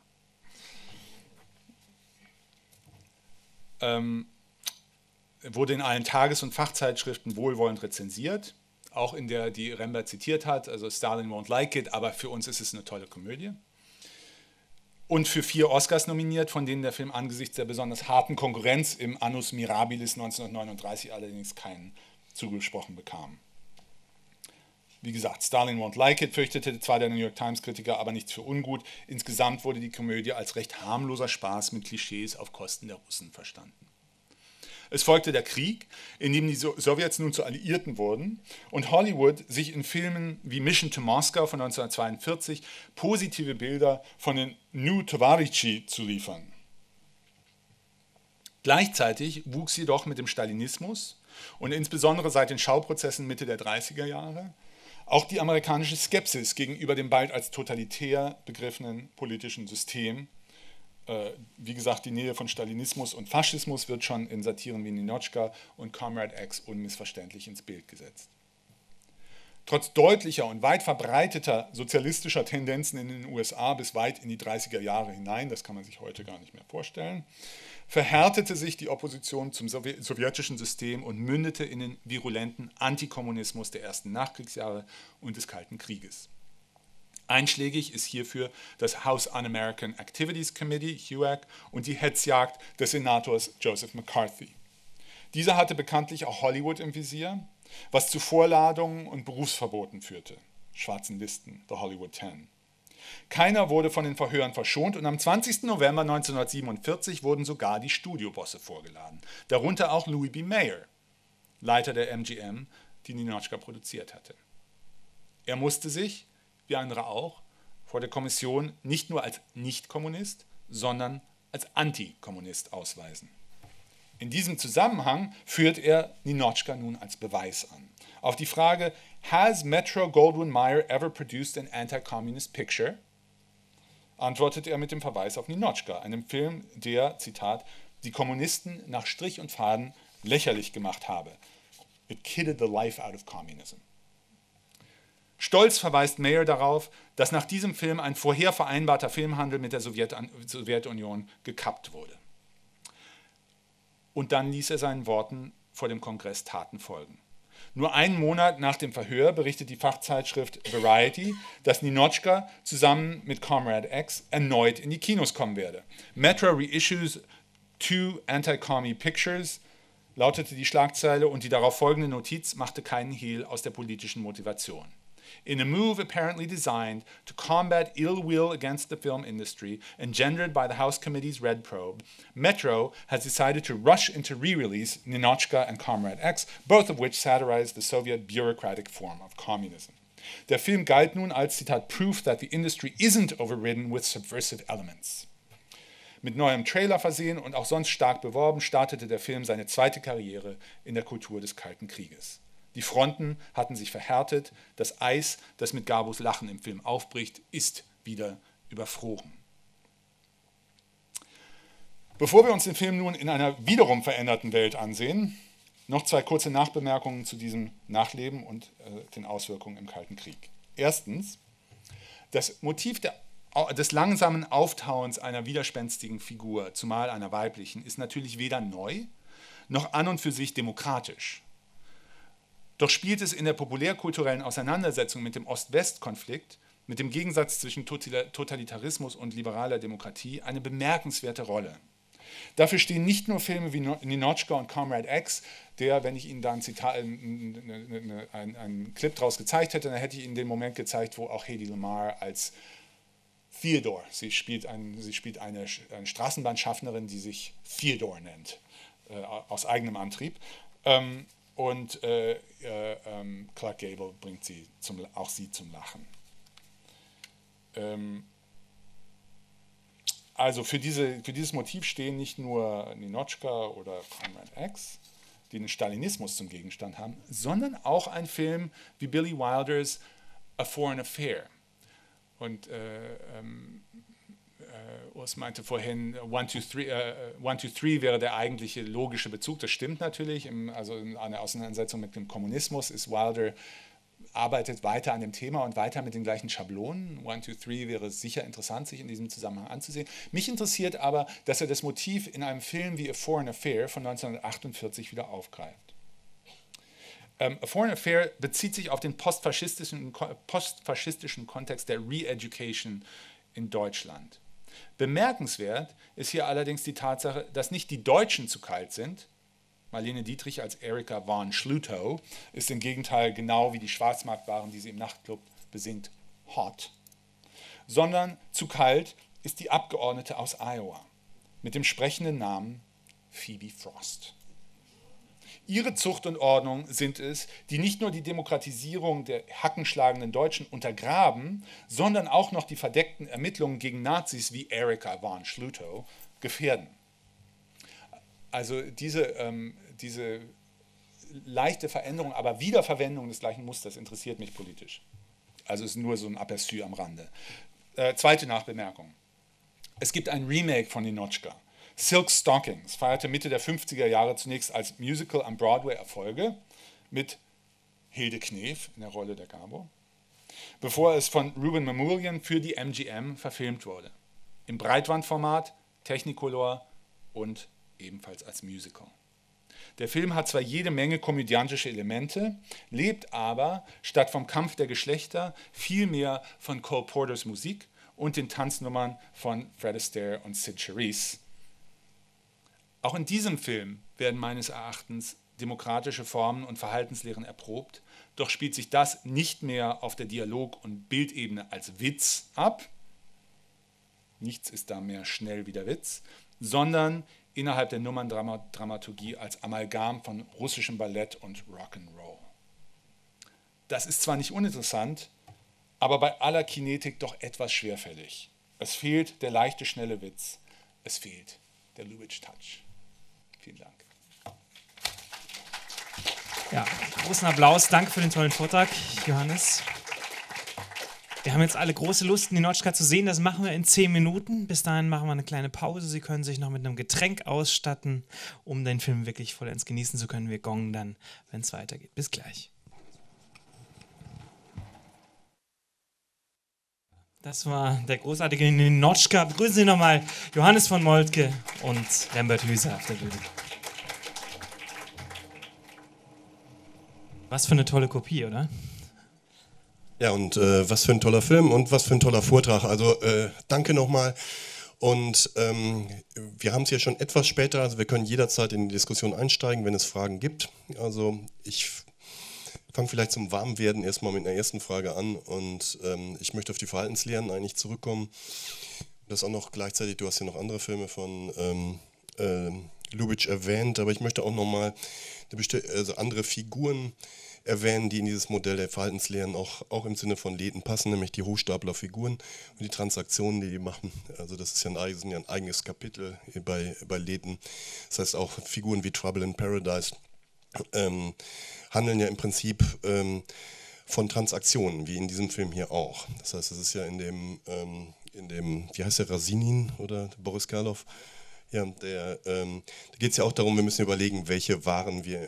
Wurde in allen Tages- und Fachzeitschriften wohlwollend rezensiert, auch in der, die Rembert zitiert hat, also Stalin Won't Like It, aber für uns ist es eine tolle Komödie. Und für 4 Oscars nominiert, von denen der Film angesichts der besonders harten Konkurrenz im Annus Mirabilis 1939 allerdings keinen zugesprochen bekam. Wie gesagt, Stalin Won't Like It fürchtete zwar der New York Times-Kritiker, aber nichts für ungut. Insgesamt wurde die Komödie als recht harmloser Spaß mit Klischees auf Kosten der Russen verstanden. Es folgte der Krieg, in dem die Sowjets nun zu Alliierten wurden und Hollywood sich in Filmen wie Mission to Moscow von 1942 positive Bilder von den New Tovarychi zu liefern. Gleichzeitig wuchs jedoch mit dem Stalinismus und insbesondere seit den Schauprozessen Mitte der 30er Jahre auch die amerikanische Skepsis gegenüber dem bald als totalitär begriffenen politischen System. Wie gesagt, die Nähe von Stalinismus und Faschismus wird schon in Satiren wie Ninotchka und Comrade X unmissverständlich ins Bild gesetzt. Trotz deutlicher und weit verbreiteter sozialistischer Tendenzen in den USA bis weit in die 30er Jahre hinein, das kann man sich heute gar nicht mehr vorstellen, verhärtete sich die Opposition zum sowjetischen System und mündete in den virulenten Antikommunismus der ersten Nachkriegsjahre und des Kalten Krieges. Einschlägig ist hierfür das House Un-American Activities Committee, HUAC, und die Hetzjagd des Senators Joseph McCarthy. Dieser hatte bekanntlich auch Hollywood im Visier, was zu Vorladungen und Berufsverboten führte. Schwarzen Listen, The Hollywood 10. Keiner wurde von den Verhören verschont und am 20. November 1947 wurden sogar die Studiobosse vorgeladen, darunter auch Louis B. Mayer, Leiter der MGM, die Ninotchka produziert hatte. Er musste sich, wie andere auch, vor der Kommission nicht nur als Nicht-Kommunist, sondern als Antikommunist ausweisen. In diesem Zusammenhang führt er Ninotchka nun als Beweis an. Auf die Frage, has Metro-Goldwyn-Mayer ever produced an anti-communist picture? Antwortet er mit dem Verweis auf Ninotchka, einem Film, der, Zitat, die Kommunisten nach Strich und Faden lächerlich gemacht habe. It kidded the life out of communism. Stolz verweist Mayer darauf, dass nach diesem Film ein vorher vereinbarter Filmhandel mit der Sowjetunion gekappt wurde. Und dann ließ er seinen Worten vor dem Kongress Taten folgen. Nur einen Monat nach dem Verhör berichtet die Fachzeitschrift Variety, dass Ninotchka zusammen mit Comrade X erneut in die Kinos kommen werde. Metro reissues 2 anti-commie pictures, lautete die Schlagzeile, und die darauf folgende Notiz machte keinen Hehl aus der politischen Motivation. In a move apparently designed to combat ill will against the film industry engendered by the House Committee's Red Probe, Metro has decided to rush into re-release Ninotchka and Comrade X, both of which satirize the Soviet bureaucratic form of communism. Der Film galt nun als, Zitat, proof that the industry isn't overridden with subversive elements. Mit neuem Trailer versehen und auch sonst stark beworben, startete der Film seine zweite Karriere in der Kultur des Kalten Krieges. Die Fronten hatten sich verhärtet, das Eis, das mit Garbos Lachen im Film aufbricht, ist wieder überfroren. Bevor wir uns den Film nun in einer wiederum veränderten Welt ansehen, noch zwei kurze Nachbemerkungen zu diesem Nachleben und den Auswirkungen im Kalten Krieg. Erstens, das Motiv des langsamen Auftauens einer widerspenstigen Figur, zumal einer weiblichen, ist natürlich weder neu, noch an und für sich demokratisch. Doch spielt es in der populärkulturellen Auseinandersetzung mit dem Ost-West-Konflikt, mit dem Gegensatz zwischen Totalitarismus und liberaler Demokratie, eine bemerkenswerte Rolle. Dafür stehen nicht nur Filme wie Ninotchka und Comrade X, der, wenn ich Ihnen da einen Clip draus gezeigt hätte, dann hätte ich Ihnen den Moment gezeigt, wo auch Hedy Lamarr als Theodore, sie spielt eine Straßenbahnschaffnerin, die sich Theodore nennt, aus eigenem Antrieb. Und Clark Gable bringt auch sie zum Lachen. Also für dieses Motiv stehen nicht nur Ninotchka oder Comrade X, die den Stalinismus zum Gegenstand haben, sondern auch ein Film wie Billy Wilders A Foreign Affair. Und Urs meinte vorhin, 1, 2, 3 wäre der eigentliche logische Bezug. Das stimmt natürlich. Also in einer Auseinandersetzung mit dem Kommunismus ist Wilder, arbeitet weiter an dem Thema und weiter mit den gleichen Schablonen. 1, 2, 3 wäre sicher interessant, sich in diesem Zusammenhang anzusehen. Mich interessiert aber, dass er das Motiv in einem Film wie A Foreign Affair von 1948 wieder aufgreift. A Foreign Affair bezieht sich auf den postfaschistischen Kontext der Re-Education in Deutschland. Bemerkenswert ist hier allerdings die Tatsache, dass nicht die Deutschen zu kalt sind. Marlene Dietrich als Erika von Schlutow ist im Gegenteil genau wie die Schwarzmarktwaren, die sie im Nachtclub besingt, hot. Sondern zu kalt ist die Abgeordnete aus Iowa mit dem sprechenden Namen Phoebe Frost. Ihre Zucht und Ordnung sind es, die nicht nur die Demokratisierung der hackenschlagenden Deutschen untergraben, sondern auch noch die verdeckten Ermittlungen gegen Nazis wie Erika von Schlutow gefährden. Also diese leichte Veränderung, aber Wiederverwendung des gleichen Musters interessiert mich politisch. Also ist nur so ein Aperçu am Rande. Zweite Nachbemerkung. Es gibt ein Remake von Ninotchka. Silk Stockings feierte Mitte der 50er Jahre zunächst als Musical am Broadway Erfolge mit Hilde Knef in der Rolle der Garbo, bevor es von Ruben Mamoulian für die MGM verfilmt wurde. Im Breitbandformat, Technicolor und ebenfalls als Musical. Der Film hat zwar jede Menge komödiantische Elemente, lebt aber statt vom Kampf der Geschlechter vielmehr von Cole Porters Musik und den Tanznummern von Fred Astaire und Sid Charisse. Auch in diesem Film werden meines Erachtens demokratische Formen und Verhaltenslehren erprobt, doch spielt sich das nicht mehr auf der Dialog- und Bildebene als Witz ab, nichts ist da mehr schnell wie der Witz, sondern innerhalb der Nummerndramaturgie als Amalgam von russischem Ballett und Rock'n'Roll. Das ist zwar nicht uninteressant, aber bei aller Kinetik doch etwas schwerfällig. Es fehlt der leichte, schnelle Witz, es fehlt der Lubitsch-Touch. Vielen Dank. Ja, großen Applaus. Danke für den tollen Vortrag, Johannes. Wir haben jetzt alle große Lust, Ninotchka zu sehen. Das machen wir in 10 Minuten. Bis dahin machen wir eine kleine Pause. Sie können sich noch mit einem Getränk ausstatten, um den Film wirklich vollends genießen zu können. Wir gongen dann, wenn es weitergeht. Bis gleich. Das war der großartige Ninotchka. Begrüßen Sie nochmal Johannes von Moltke und Rembert Hüser auf der Bühne. Was für eine tolle Kopie, oder? Ja, und was für ein toller Film und was für ein toller Vortrag. Also danke nochmal. Und wir haben es ja schon etwas später, also wir können jederzeit in die Diskussion einsteigen, wenn es Fragen gibt. Also ich fange vielleicht zum Warmwerden erstmal mit einer ersten Frage an und ich möchte auf die Verhaltenslehren eigentlich zurückkommen. Das auch noch gleichzeitig, du hast ja noch andere Filme von Lubitsch erwähnt, aber ich möchte auch nochmal also andere Figuren erwähnen, die in dieses Modell der Verhaltenslehren auch im Sinne von Lethen passen, nämlich die Hochstaplerfiguren und die Transaktionen, die machen. Also das ist ja ein eigenes Kapitel bei Lethen. Das heißt auch Figuren wie Trouble in Paradise handeln ja im Prinzip von Transaktionen, wie in diesem Film hier auch. Das heißt, es ist ja in dem wie heißt der, Rasinin oder Boris Karloff? Ja, da geht es ja auch darum, wir müssen überlegen, welche Waren wir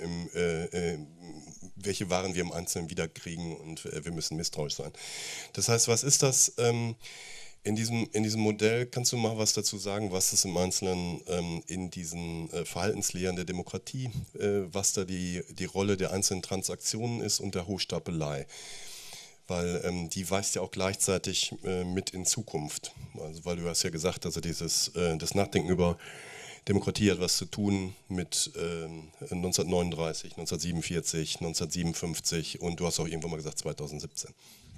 im Einzelnen wiederkriegen und wir müssen misstrauisch sein. Das heißt, was ist das in diesem Modell? Kannst du mal was dazu sagen, was es im Einzelnen in diesen Verhaltenslehren der Demokratie, was da die Rolle der einzelnen Transaktionen ist und der Hochstapelei? Weil die weist ja auch gleichzeitig mit in Zukunft. Also, weil du hast ja gesagt, also das Nachdenken über Demokratie hat was zu tun mit 1939, 1947, 1957 und du hast auch irgendwann mal gesagt 2017.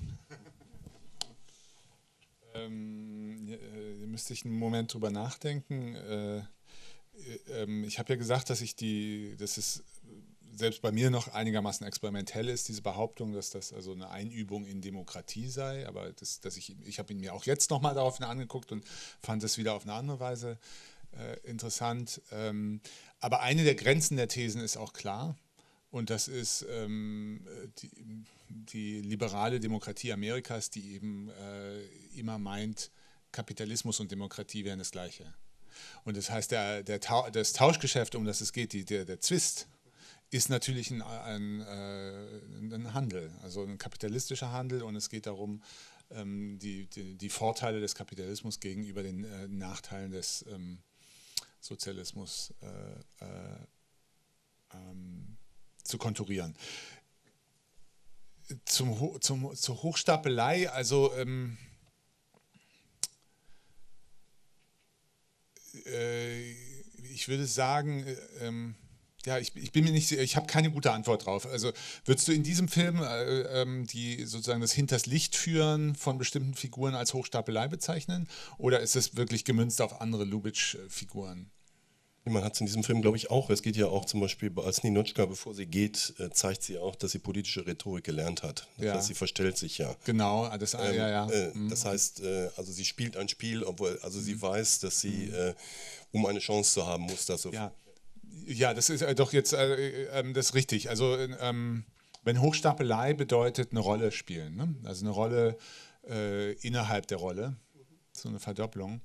Müsste ich einen Moment drüber nachdenken. Ich habe ja gesagt, dass es selbst bei mir noch einigermaßen experimentell ist, diese Behauptung, dass das also eine Einübung in Demokratie sei, aber ich habe ihn mir auch jetzt nochmal daraufhin angeguckt und fand es wieder auf eine andere Weise interessant. Aber eine der Grenzen der Thesen ist auch klar und das ist die liberale Demokratie Amerikas, die eben immer meint, Kapitalismus und Demokratie wären das Gleiche. Und das heißt, das Tauschgeschäft, um das es geht, der Zwist, ist natürlich ein Handel, also ein kapitalistischer Handel und es geht darum, die Vorteile des Kapitalismus gegenüber den Nachteilen des Sozialismus zu konturieren. Zur Hochstapelei, also ich würde sagen, ja, ich bin mir nicht, ich habe keine gute Antwort drauf. Also würdest du in diesem Film die sozusagen das hinters Licht führen von bestimmten Figuren als Hochstapelei bezeichnen? Oder ist es wirklich gemünzt auf andere Lubitsch-Figuren? Man hat es in diesem Film, glaube ich, auch. Es geht ja auch zum Beispiel, als Ninotchka, bevor sie geht, zeigt sie auch, dass sie politische Rhetorik gelernt hat. Das heißt, sie verstellt sich ja. Genau, das heißt, also sie spielt ein Spiel, obwohl, also sie weiß, dass sie, um eine Chance zu haben, muss das so. Ja, das ist doch jetzt das ist richtig. Also wenn Hochstapelei bedeutet eine Rolle spielen, ne? Also eine Rolle innerhalb der Rolle, so eine Verdopplung,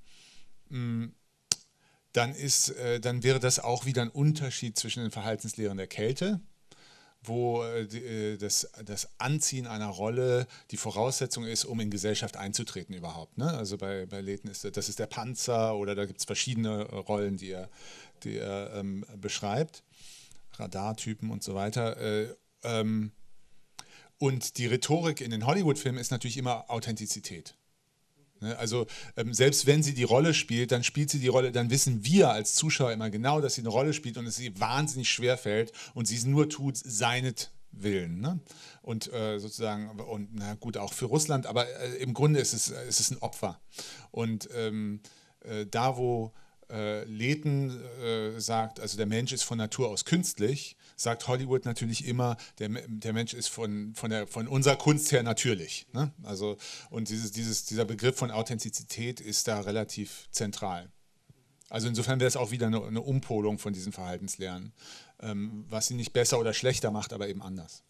dann wäre das auch wieder ein Unterschied zwischen den Verhaltenslehren der Kälte, wo das Anziehen einer Rolle die Voraussetzung ist, um in Gesellschaft einzutreten überhaupt. Ne? Also bei Lethen ist das ist der Panzer oder da gibt es verschiedene Rollen, die er beschreibt, Radartypen und so weiter. Und die Rhetorik in den Hollywood-Filmen ist natürlich immer Authentizität. Also selbst wenn sie die Rolle spielt, dann spielt sie die Rolle, dann wissen wir als Zuschauer immer genau, dass sie eine Rolle spielt und es ihr wahnsinnig schwer fällt und sie es nur tut, seinetwillen. Ne? Und sozusagen, und na gut, auch für Russland, aber im Grunde ist es ein Opfer. Und da, wo Lethen sagt, also der Mensch ist von Natur aus künstlich, sagt Hollywood natürlich immer, der Mensch ist von unserer Kunst her natürlich. Ne? Also, und dieser Begriff von Authentizität ist da relativ zentral. Also insofern wäre es auch wieder eine Umpolung von diesen Verhaltenslehren, was sie nicht besser oder schlechter macht, aber eben anders.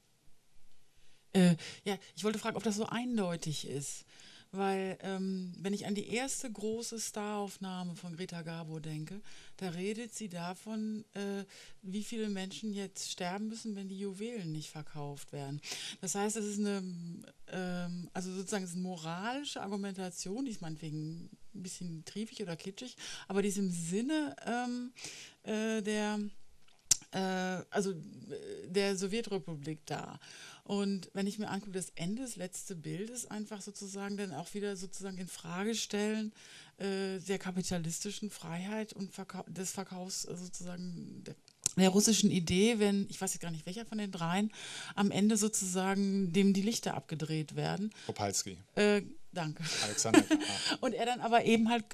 Ja, ich wollte fragen, ob das so eindeutig ist. Weil, wenn ich an die erste große Staraufnahme von Greta Garbo denke, da redet sie davon, wie viele Menschen jetzt sterben müssen, wenn die Juwelen nicht verkauft werden. Das heißt, es ist also sozusagen es ist eine moralische Argumentation, die ist meinetwegen ein bisschen triefig oder kitschig, aber die ist im Sinne also der Sowjetrepublik da. Und wenn ich mir angucke, das Ende, das letzte Bild ist einfach sozusagen dann auch wieder sozusagen in Frage stellen der kapitalistischen Freiheit und des Verkaufs sozusagen der russischen Idee, wenn, ich weiß jetzt gar nicht welcher von den dreien, am Ende sozusagen dem die Lichter abgedreht werden. Kopalski. Danke. Alexander. Und er dann aber eben halt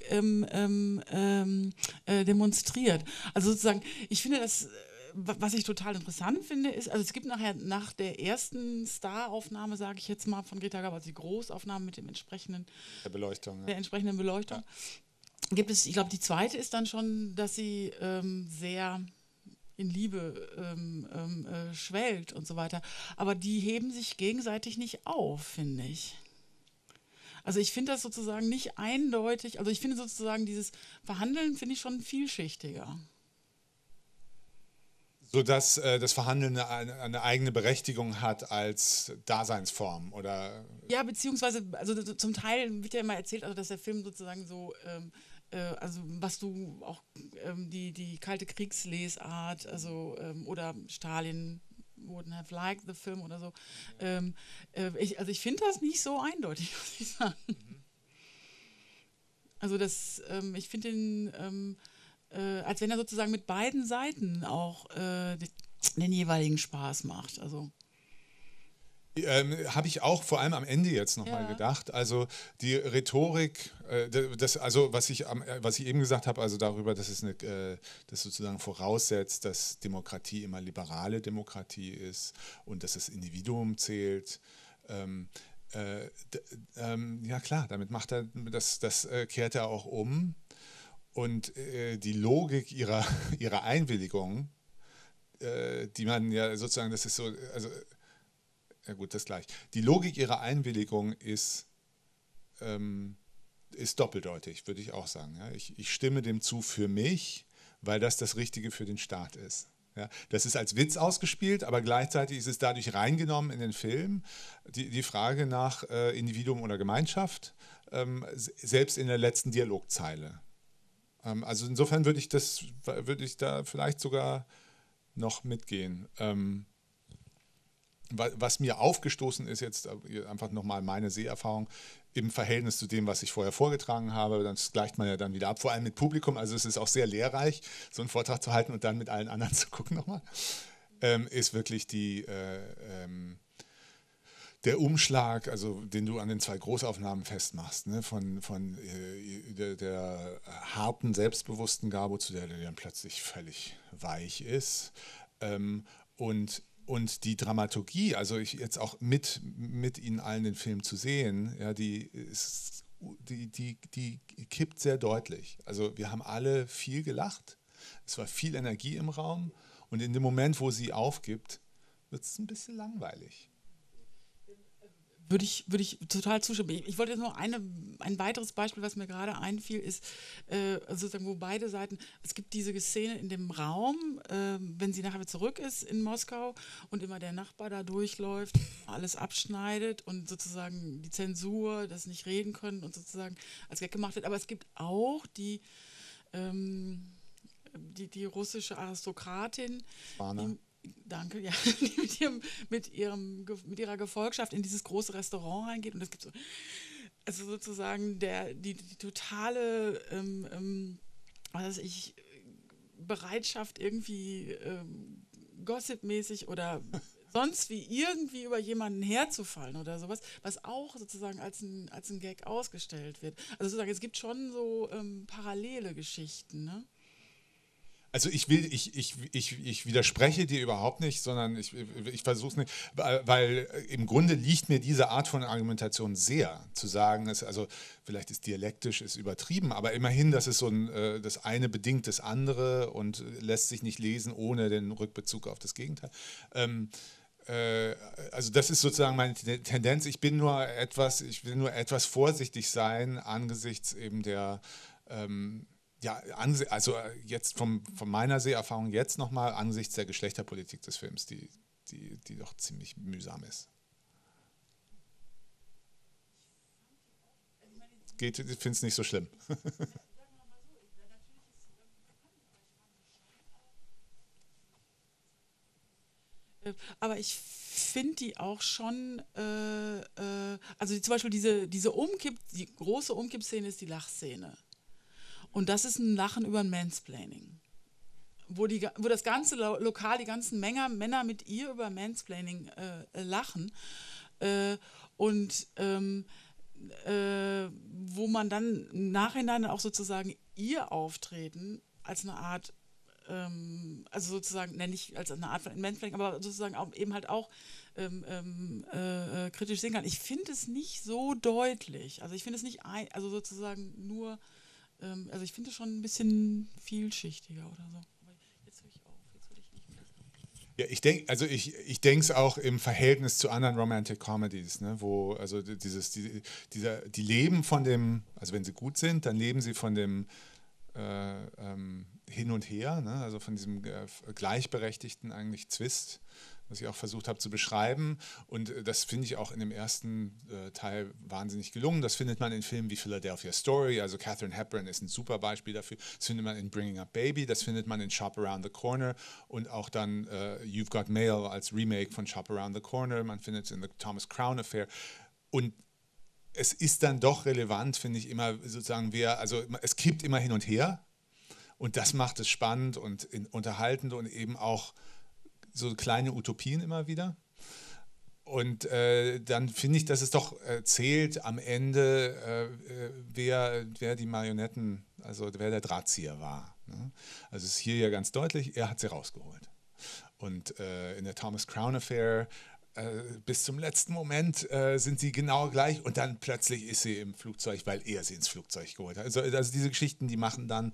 demonstriert. Also sozusagen, ich finde das, was ich total interessant finde, ist, also es gibt nachher nach der ersten Star-Aufnahme, sage ich jetzt mal, von Greta Garbo, also die Großaufnahme mit dem entsprechenden, der entsprechenden Beleuchtung, gibt es, ich glaube, die zweite ist dann schon, dass sie sehr in Liebe schwelgt und so weiter. Aber die heben sich gegenseitig nicht auf, finde ich. Also ich finde das sozusagen nicht eindeutig, also ich finde sozusagen dieses Verhandeln finde ich schon vielschichtiger. Sodass das Verhandeln eine eigene Berechtigung hat als Daseinsform, oder? Ja, beziehungsweise, also zum Teil wird ja immer erzählt, also dass der Film sozusagen so, also was du auch, die kalte Kriegslesart, also, oder Stalin wouldn't have liked the film oder so. Also ich finde das nicht so eindeutig, muss ich sagen. Also das, ich finde den, als wenn er sozusagen mit beiden Seiten auch den jeweiligen Spaß macht. Also. Habe ich auch vor allem am Ende jetzt nochmal gedacht. Also die Rhetorik, also was ich eben gesagt habe, also darüber, dass es das sozusagen voraussetzt, dass Demokratie immer liberale Demokratie ist und dass das Individuum zählt. Ja klar, damit macht er das kehrt er auch um. Und die Logik ihrer Einwilligung, die man ja sozusagen, das ist so, also ja gut, das gleich. Die Logik ihrer Einwilligung ist doppeldeutig, würde ich auch sagen. Ja? Ich stimme dem zu für mich, weil das Richtige für den Staat ist. Ja? Das ist als Witz ausgespielt, aber gleichzeitig ist es dadurch reingenommen in den Film. Die Frage nach Individuum oder Gemeinschaft, selbst in der letzten Dialogzeile. Also insofern würde ich da vielleicht sogar noch mitgehen. Was mir aufgestoßen ist, jetzt einfach nochmal meine Seherfahrung im Verhältnis zu dem, was ich vorher vorgetragen habe, das gleicht man ja dann wieder ab, vor allem mit Publikum, also es ist auch sehr lehrreich, so einen Vortrag zu halten und dann mit allen anderen zu gucken nochmal, ist wirklich der Umschlag, also den du an den zwei Großaufnahmen festmachst, ne, von der harten, selbstbewussten Garbo zu der dann plötzlich völlig weich ist. Und die Dramaturgie, also ich jetzt auch mit Ihnen allen den Film zu sehen, ja, die kippt sehr deutlich. Also wir haben alle viel gelacht, es war viel Energie im Raum und in dem Moment, wo sie aufgibt, wird es ein bisschen langweilig. Würde ich total zustimmen. Ich wollte jetzt nur ein weiteres Beispiel, was mir gerade einfiel, ist sozusagen, wo beide Seiten, es gibt diese Szene in dem Raum, wenn sie nachher wieder zurück ist in Moskau und immer der Nachbar da durchläuft, alles abschneidet und sozusagen die Zensur, das nicht reden können und sozusagen als Gag gemacht wird. Aber es gibt auch die russische Aristokratin, danke, ja, die mit ihrer Gefolgschaft in dieses große Restaurant reingeht und es gibt so, also sozusagen die totale was weiß ich, Bereitschaft irgendwie gossipmäßig oder sonst wie irgendwie über jemanden herzufallen oder sowas, was auch sozusagen als ein Gag ausgestellt wird. Also sozusagen, es gibt schon so parallele Geschichten, ne? Also ich widerspreche dir überhaupt nicht, sondern ich versuche es nicht, weil im Grunde liegt mir diese Art von Argumentation sehr, zu sagen, also vielleicht ist dialektisch, ist übertrieben, aber immerhin, das ist so das eine bedingt das andere und lässt sich nicht lesen ohne den Rückbezug auf das Gegenteil. Also das ist sozusagen meine Tendenz. Ich will nur etwas vorsichtig sein angesichts eben der ja, also jetzt von meiner Seherfahrung jetzt nochmal angesichts der Geschlechterpolitik des Films, die doch ziemlich mühsam ist. Ich finde es nicht so schlimm. Aber ich finde die auch schon, also zum Beispiel die große Umkippszene ist die Lachszene. Und das ist ein Lachen über ein Mansplaining. Wo das ganze Lokal, die ganzen Männer mit ihr über Mansplaining lachen. Und wo man dann im Nachhinein auch sozusagen ihr Auftreten als eine Art, also sozusagen, nicht als eine Art von Mansplaining, aber sozusagen auch, eben halt auch kritisch sehen kann. Ich finde es nicht so deutlich. Also ich finde es nicht, also sozusagen nur, also ich finde es schon ein bisschen vielschichtiger oder so. Aber jetzt höre ich auf, jetzt will ich nicht mehr. Ja, ich denke es auch im Verhältnis zu anderen Romantic Comedies, ne, wo also die leben von dem, also wenn sie gut sind, dann leben sie von dem Hin und Her, ne, also von diesem gleichberechtigten eigentlich Zwist, was ich auch versucht habe zu beschreiben. Und das finde ich auch in dem ersten Teil wahnsinnig gelungen. Das findet man in Filmen wie Philadelphia Story, also Katharine Hepburn ist ein super Beispiel dafür. Das findet man in Bringing Up Baby, das findet man in Shop Around the Corner und auch dann You've Got Mail als Remake von Shop Around the Corner. Man findet es in The Thomas Crown Affair. Und es ist dann doch relevant, finde ich, immer sozusagen, also es kippt immer hin und her. Und das macht es spannend und unterhaltend und eben auch so kleine Utopien immer wieder. Und dann finde ich, dass es doch zählt am Ende, wer die Marionetten, also wer der Drahtzieher war. Ne? Also es ist hier ja ganz deutlich, er hat sie rausgeholt. Und in der Thomas Crown Affair bis zum letzten Moment sind sie genau gleich und dann plötzlich ist sie im Flugzeug, weil er sie ins Flugzeug geholt hat. Also diese Geschichten, die machen dann,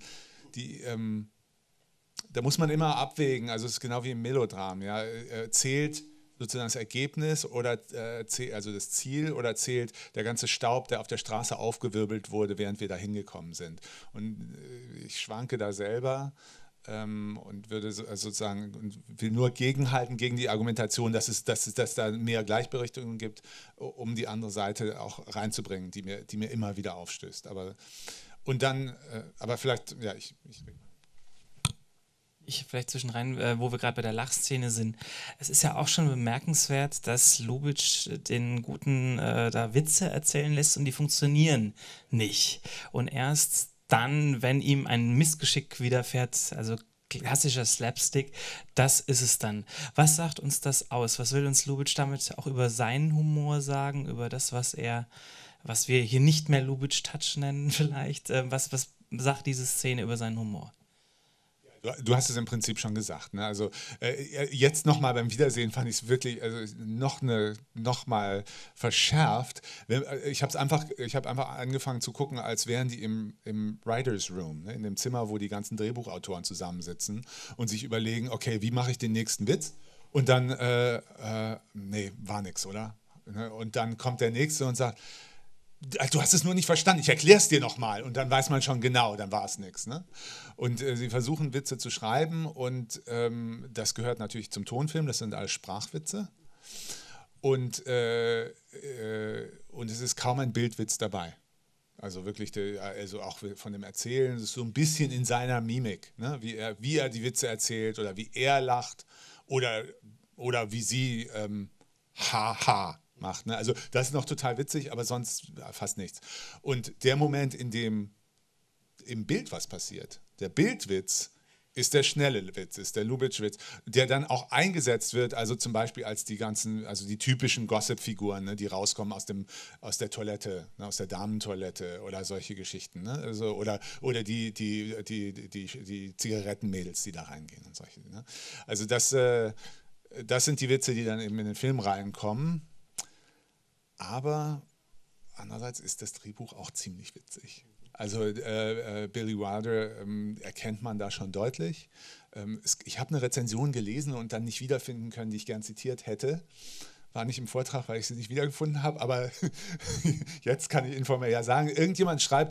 da muss man immer abwägen, also es ist genau wie im Melodram, ja, zählt sozusagen das Ergebnis oder also das Ziel oder zählt der ganze Staub, der auf der Straße aufgewirbelt wurde, während wir da hingekommen sind. Und ich schwanke da selber und würde sozusagen und will nur gegenhalten gegen die Argumentation, dass da mehr Gleichberechtigung gibt, um die andere Seite auch reinzubringen, die mir immer wieder aufstößt. Aber vielleicht, ja, Ich vielleicht zwischenrein, wo wir gerade bei der Lachszene sind. Es ist ja auch schon bemerkenswert, dass Lubitsch den Guten da Witze erzählen lässt und die funktionieren nicht. Und erst dann, wenn ihm ein Missgeschick widerfährt, also klassischer Slapstick, das ist es dann. Was sagt uns das aus? Was will uns Lubitsch damit auch über seinen Humor sagen, über das, was wir hier nicht mehr Lubitsch-Touch nennen vielleicht? Was sagt diese Szene über seinen Humor? Du hast es im Prinzip schon gesagt. Ne? Also jetzt nochmal beim Wiedersehen fand ich es wirklich noch mal verschärft. Ich habe einfach angefangen zu gucken, als wären die im Writers Room, ne? In dem Zimmer, wo die ganzen Drehbuchautoren zusammensitzen und sich überlegen, okay, wie mache ich den nächsten Witz? Und dann, nee, war nix, oder? Und dann kommt der Nächste und sagt, du hast es nur nicht verstanden, ich erkläre es dir nochmal. Und dann weiß man schon genau, dann war es nichts. Ne? Und sie versuchen Witze zu schreiben und das gehört natürlich zum Tonfilm, das sind alles Sprachwitze. Und es ist kaum ein Bildwitz dabei. Also wirklich, also auch von dem Erzählen, es ist so ein bisschen in seiner Mimik, ne? Wie er die Witze erzählt oder wie er lacht oder wie sie haha macht. Ne? Also das ist noch total witzig, aber sonst fast nichts. Und der Moment, in dem im Bild was passiert, der Bildwitz ist der schnelle Witz, ist der Lubitsch-Witz, der dann auch eingesetzt wird, also zum Beispiel als die typischen Gossip-Figuren, ne, die rauskommen aus der Toilette, ne, aus der Damentoilette oder solche Geschichten. Ne? Also, oder die Zigarettenmädels, die da reingehen und solche. Ne? Also das sind die Witze, die dann eben in den Film reinkommen. Aber andererseits ist das Drehbuch auch ziemlich witzig. Also Billy Wilder erkennt man da schon deutlich. Ich habe eine Rezension gelesen und dann nicht wiederfinden können, die ich gern zitiert hätte. War nicht im Vortrag, weil ich sie nicht wiedergefunden habe, aber jetzt kann ich informell ja sagen. Irgendjemand schreibt,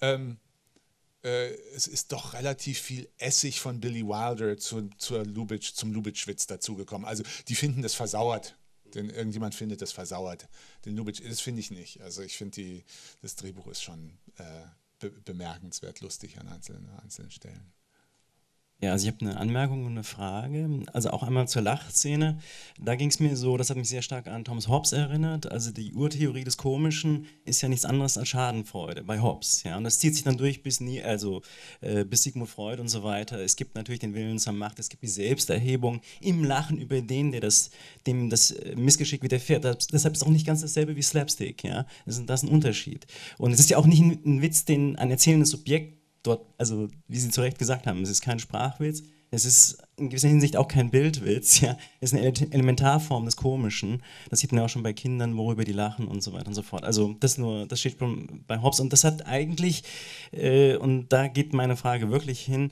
es ist doch relativ viel Essig von Billy Wilder zum Lubitsch-Witz dazugekommen. Also die finden das versauert. Denn irgendjemand findet das versauert. Den Lubitsch, das finde ich nicht. Also ich finde, das Drehbuch ist schon bemerkenswert lustig an einzelnen Stellen. Ja, also ich habe eine Anmerkung und eine Frage. Also auch einmal zur Lachszene. Da ging es mir so, das hat mich sehr stark an Thomas Hobbes erinnert. Also die Urtheorie des Komischen ist ja nichts anderes als Schadenfreude bei Hobbes. Ja? Und das zieht sich dann durch bis bis Sigmund Freud und so weiter. Es gibt natürlich den Willen zur Macht, es gibt die Selbsterhebung im Lachen über den, dem das Missgeschick widerfährt. Deshalb ist es auch nicht ganz dasselbe wie Slapstick. Ja? Das ist ein Unterschied. Und es ist ja auch nicht ein Witz, ein erzählendes Subjekt dort, also wie Sie zu Recht gesagt haben, es ist kein Sprachwitz, es ist in gewisser Hinsicht auch kein Bildwitz, ja, es ist eine Elementarform des Komischen, das sieht man ja auch schon bei Kindern, worüber die lachen und so weiter und so fort. Also das steht bei Hobbes und das hat eigentlich, und da geht meine Frage wirklich hin,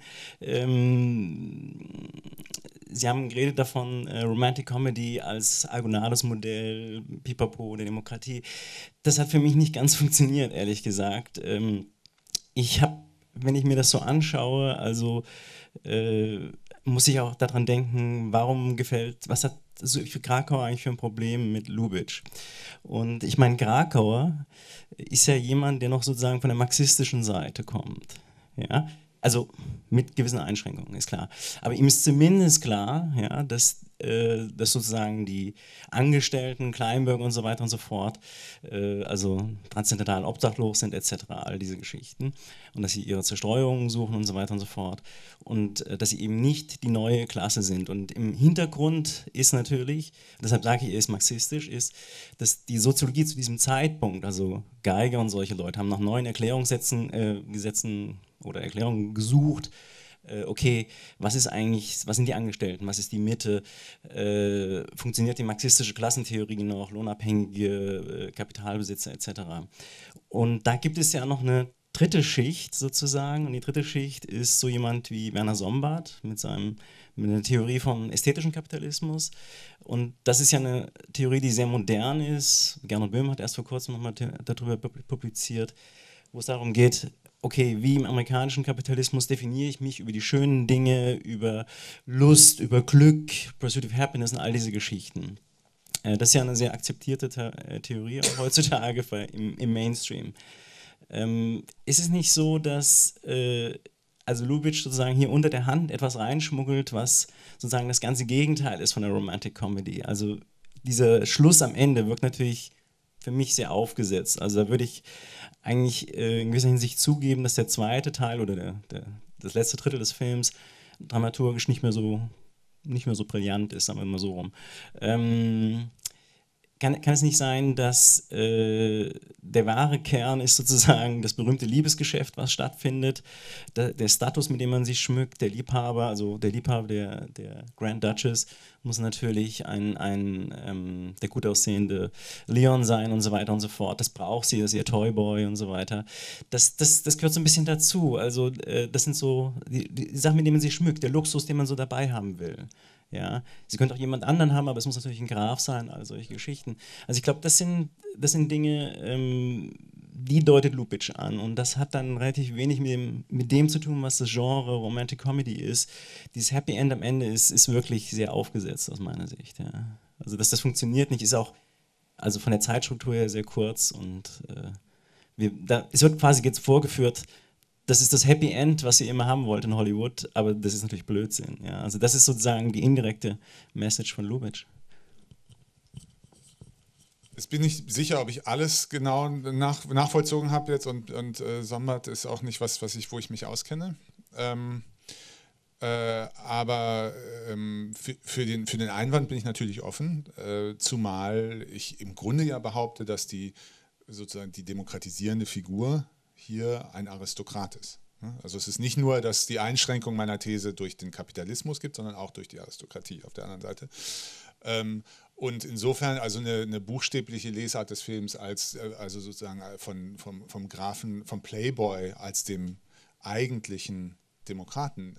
Sie haben geredet davon, Romantic Comedy als argonales Modell, Pipapo der Demokratie, das hat für mich nicht ganz funktioniert, ehrlich gesagt. Ich habe, wenn ich mir das so anschaue, also muss ich auch daran denken, was hat für Krakauer eigentlich für ein Problem mit Lubitsch? Und ich meine, Krakauer ist ja jemand, der noch sozusagen von der marxistischen Seite kommt. Ja? Also mit gewissen Einschränkungen, ist klar. Aber ihm ist zumindest klar, ja, dass sozusagen die Angestellten, Kleinbürger und so weiter und so fort, also transzendental obdachlos sind etc., all diese Geschichten. Und dass sie ihre Zerstreuung suchen und so weiter und so fort. Und dass sie eben nicht die neue Klasse sind. Und im Hintergrund ist natürlich, deshalb sage ich, er ist marxistisch, ist, dass die Soziologie zu diesem Zeitpunkt, also Geiger und solche Leute, haben nach neuen Gesetzen oder Erklärungen gesucht, okay, was sind die Angestellten, was ist die Mitte, funktioniert die marxistische Klassentheorie noch, lohnabhängige Kapitalbesitzer etc. Und da gibt es ja noch eine dritte Schicht sozusagen, und die dritte Schicht ist so jemand wie Werner Sombart mit einer Theorie vom ästhetischen Kapitalismus, und das ist ja eine Theorie, die sehr modern ist. Gernot Böhm hat erst vor kurzem nochmal darüber publiziert, wo es darum geht, okay, wie im amerikanischen Kapitalismus definiere ich mich über die schönen Dinge, über Lust, über Glück, Pursuit of Happiness und all diese Geschichten. Das ist ja eine sehr akzeptierte Theorie auch heutzutage im Mainstream. Ist es nicht so, dass also Lubitsch sozusagen hier unter der Hand etwas reinschmuggelt, was sozusagen das ganze Gegenteil ist von der Romantic Comedy? Also dieser Schluss am Ende wirkt natürlich für mich sehr aufgesetzt. Also da würde ich eigentlich in gewisser Hinsicht zugeben, dass der zweite Teil oder das letzte Drittel des Films dramaturgisch nicht mehr so brillant ist, sagen wir mal so rum. Kann es nicht sein, dass der wahre Kern ist sozusagen das berühmte Liebesgeschäft, was stattfindet, der Status, mit dem man sich schmückt, der Liebhaber der Grand Duchess muss natürlich der gut aussehende Leon sein und so weiter und so fort. Das braucht sie, das ist ihr Toyboy und so weiter. Das gehört so ein bisschen dazu. Also das sind so die Sachen, mit denen man sich schmückt, der Luxus, den man so dabei haben will. Ja, sie könnte auch jemand anderen haben, aber es muss natürlich ein Graf sein, all solche Geschichten. Also ich glaube, das sind Dinge, die deutet Lubitsch an, und das hat dann relativ wenig mit dem zu tun, was das Genre Romantic Comedy ist. Dieses Happy End am Ende ist wirklich sehr aufgesetzt aus meiner Sicht. Ja. Also dass das funktioniert nicht, ist auch also von der Zeitstruktur her sehr kurz, und es wird quasi jetzt vorgeführt, das ist das Happy End, was ihr immer haben wollt in Hollywood, aber das ist natürlich Blödsinn. Ja. Also das ist sozusagen die indirekte Message von Lubitsch. Jetzt bin ich sicher, ob ich alles genau nachvollzogen habe jetzt, und Sombart ist auch nicht wo ich mich auskenne. Aber für den Einwand bin ich natürlich offen, zumal ich im Grunde ja behaupte, dass sozusagen die demokratisierende Figur hier ein Aristokrat ist. Also es ist nicht nur, dass die Einschränkung meiner These durch den Kapitalismus gibt, sondern auch durch die Aristokratie auf der anderen Seite. Und insofern also eine buchstäbliche Lesart des Films also sozusagen vom Grafen, vom Playboy als dem eigentlichen Demokraten.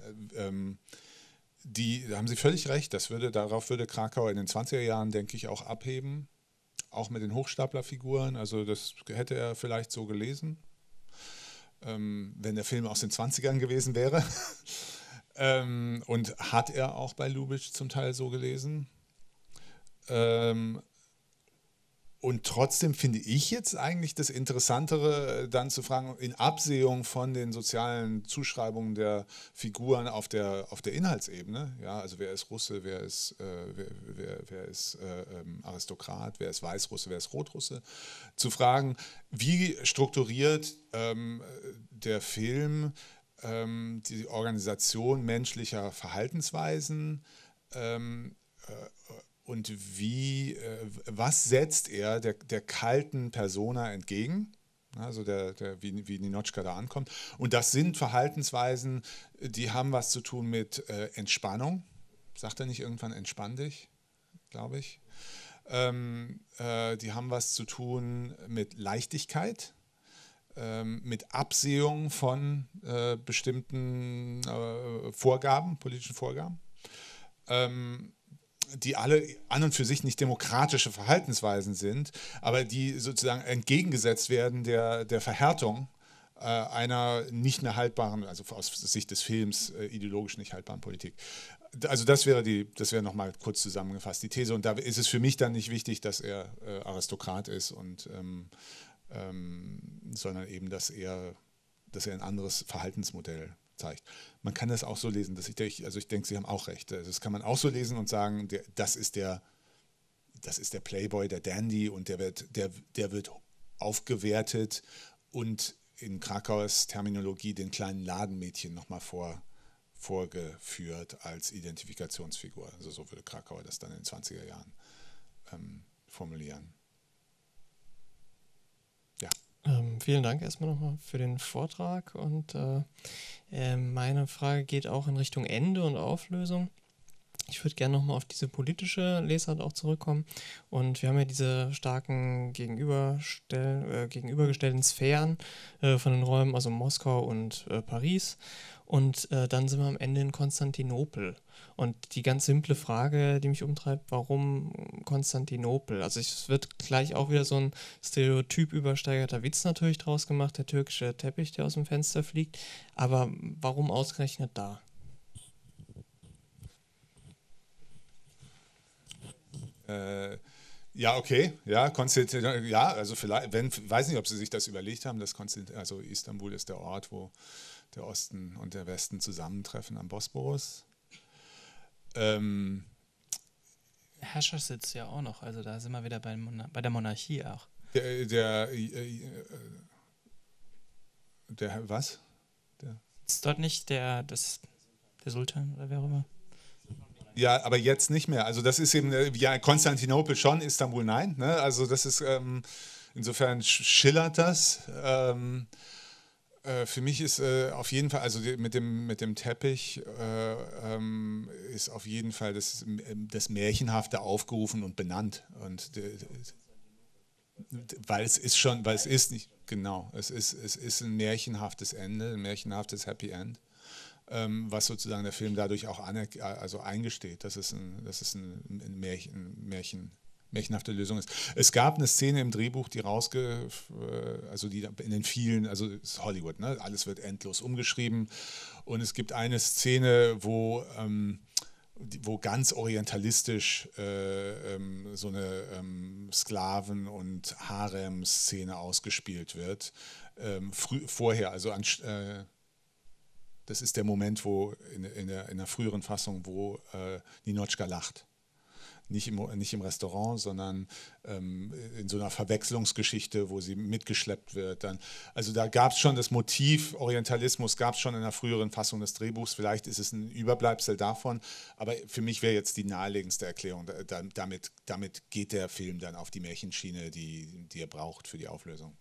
Da haben Sie völlig recht, darauf würde Krakauer in den 20er Jahren, denke ich, auch abheben, auch mit den Hochstaplerfiguren, also das hätte er vielleicht so gelesen, wenn der Film aus den 20ern gewesen wäre. Und hat er auch bei Lubitsch zum Teil so gelesen. Und trotzdem finde ich jetzt eigentlich das Interessantere, dann zu fragen, in Absehung von den sozialen Zuschreibungen der Figuren auf der Inhaltsebene, ja, also wer ist Russe, wer ist Aristokrat, wer ist Weißrusse, wer ist Rotrusse, zu fragen, wie strukturiert der Film die Organisation menschlicher Verhaltensweisen und was setzt er der kalten Persona entgegen, also wie Ninotchka da ankommt. Und das sind Verhaltensweisen, die haben was zu tun mit Entspannung. Sagt er nicht irgendwann, entspann dich, glaube ich. Die haben was zu tun mit Leichtigkeit, mit Absehung von bestimmten Vorgaben, politischen Vorgaben. Die alle an und für sich nicht demokratische Verhaltensweisen sind, aber die sozusagen entgegengesetzt werden der Verhärtung einer nicht mehr haltbaren, also aus Sicht des Films ideologisch nicht haltbaren Politik. Also das wäre nochmal kurz zusammengefasst die These. Und da ist es für mich dann nicht wichtig, dass er Aristokrat ist sondern eben, dass er ein anderes Verhaltensmodell zeigt. Man kann das auch so lesen, ich denke, Sie haben auch recht. Also das kann man auch so lesen und sagen, das ist der Playboy, der Dandy, und der wird aufgewertet und in Krakauers Terminologie den kleinen Ladenmädchen nochmal vorgeführt als Identifikationsfigur. Also so würde Krakauer das dann in den 20er Jahren formulieren. Ja. Vielen Dank erstmal nochmal für den Vortrag, und meine Frage geht auch in Richtung Ende und Auflösung. Ich würde gerne nochmal auf diese politische Lesart auch zurückkommen, und wir haben ja diese starken gegenübergestellten Sphären von den Räumen, also Moskau und Paris, und dann sind wir am Ende in Konstantinopel. Und die ganz simple Frage, die mich umtreibt, warum Konstantinopel? Also es wird gleich auch wieder so ein stereotyp übersteigerter Witz natürlich draus gemacht, der türkische Teppich, der aus dem Fenster fliegt. Aber warum ausgerechnet da? Ja, okay, ja, also vielleicht, weiß nicht, ob Sie sich das überlegt haben, also Istanbul ist der Ort, wo der Osten und der Westen zusammentreffen am Bosporus. Herrschersitz ja auch noch, also da sind wir wieder bei der Monarchie auch. Was? Ist dort nicht der Sultan oder wer auch immer? Ja, aber jetzt nicht mehr. Also das ist eben, ja, Konstantinopel schon, Istanbul nein. Ne? Also das ist, insofern schillert das. Für mich ist auf jeden Fall, also mit dem Teppich ist auf jeden Fall das Märchenhafte aufgerufen und benannt. Und weil es ist nicht, genau, es ist ein märchenhaftes Ende, ein märchenhaftes Happy End, was sozusagen der Film dadurch auch eingesteht, dass es ein märchenhafte Lösung ist. Es gab eine Szene im Drehbuch, die die in den vielen, also es ist Hollywood, ne? Alles wird endlos umgeschrieben, und es gibt eine Szene, wo ganz orientalistisch so eine Sklaven- und Harem-Szene ausgespielt wird. Vorher, also das ist der Moment, wo in der früheren Fassung, wo Ninotchka lacht. Nicht im Restaurant, sondern in so einer Verwechslungsgeschichte, wo sie mitgeschleppt wird. Also da gab es schon das Motiv Orientalismus, gab es schon in der früheren Fassung des Drehbuchs. Vielleicht ist es ein Überbleibsel davon, aber für mich wäre jetzt die naheliegendste Erklärung. Damit geht der Film dann auf die Märchenschiene, die er braucht für die Auflösung.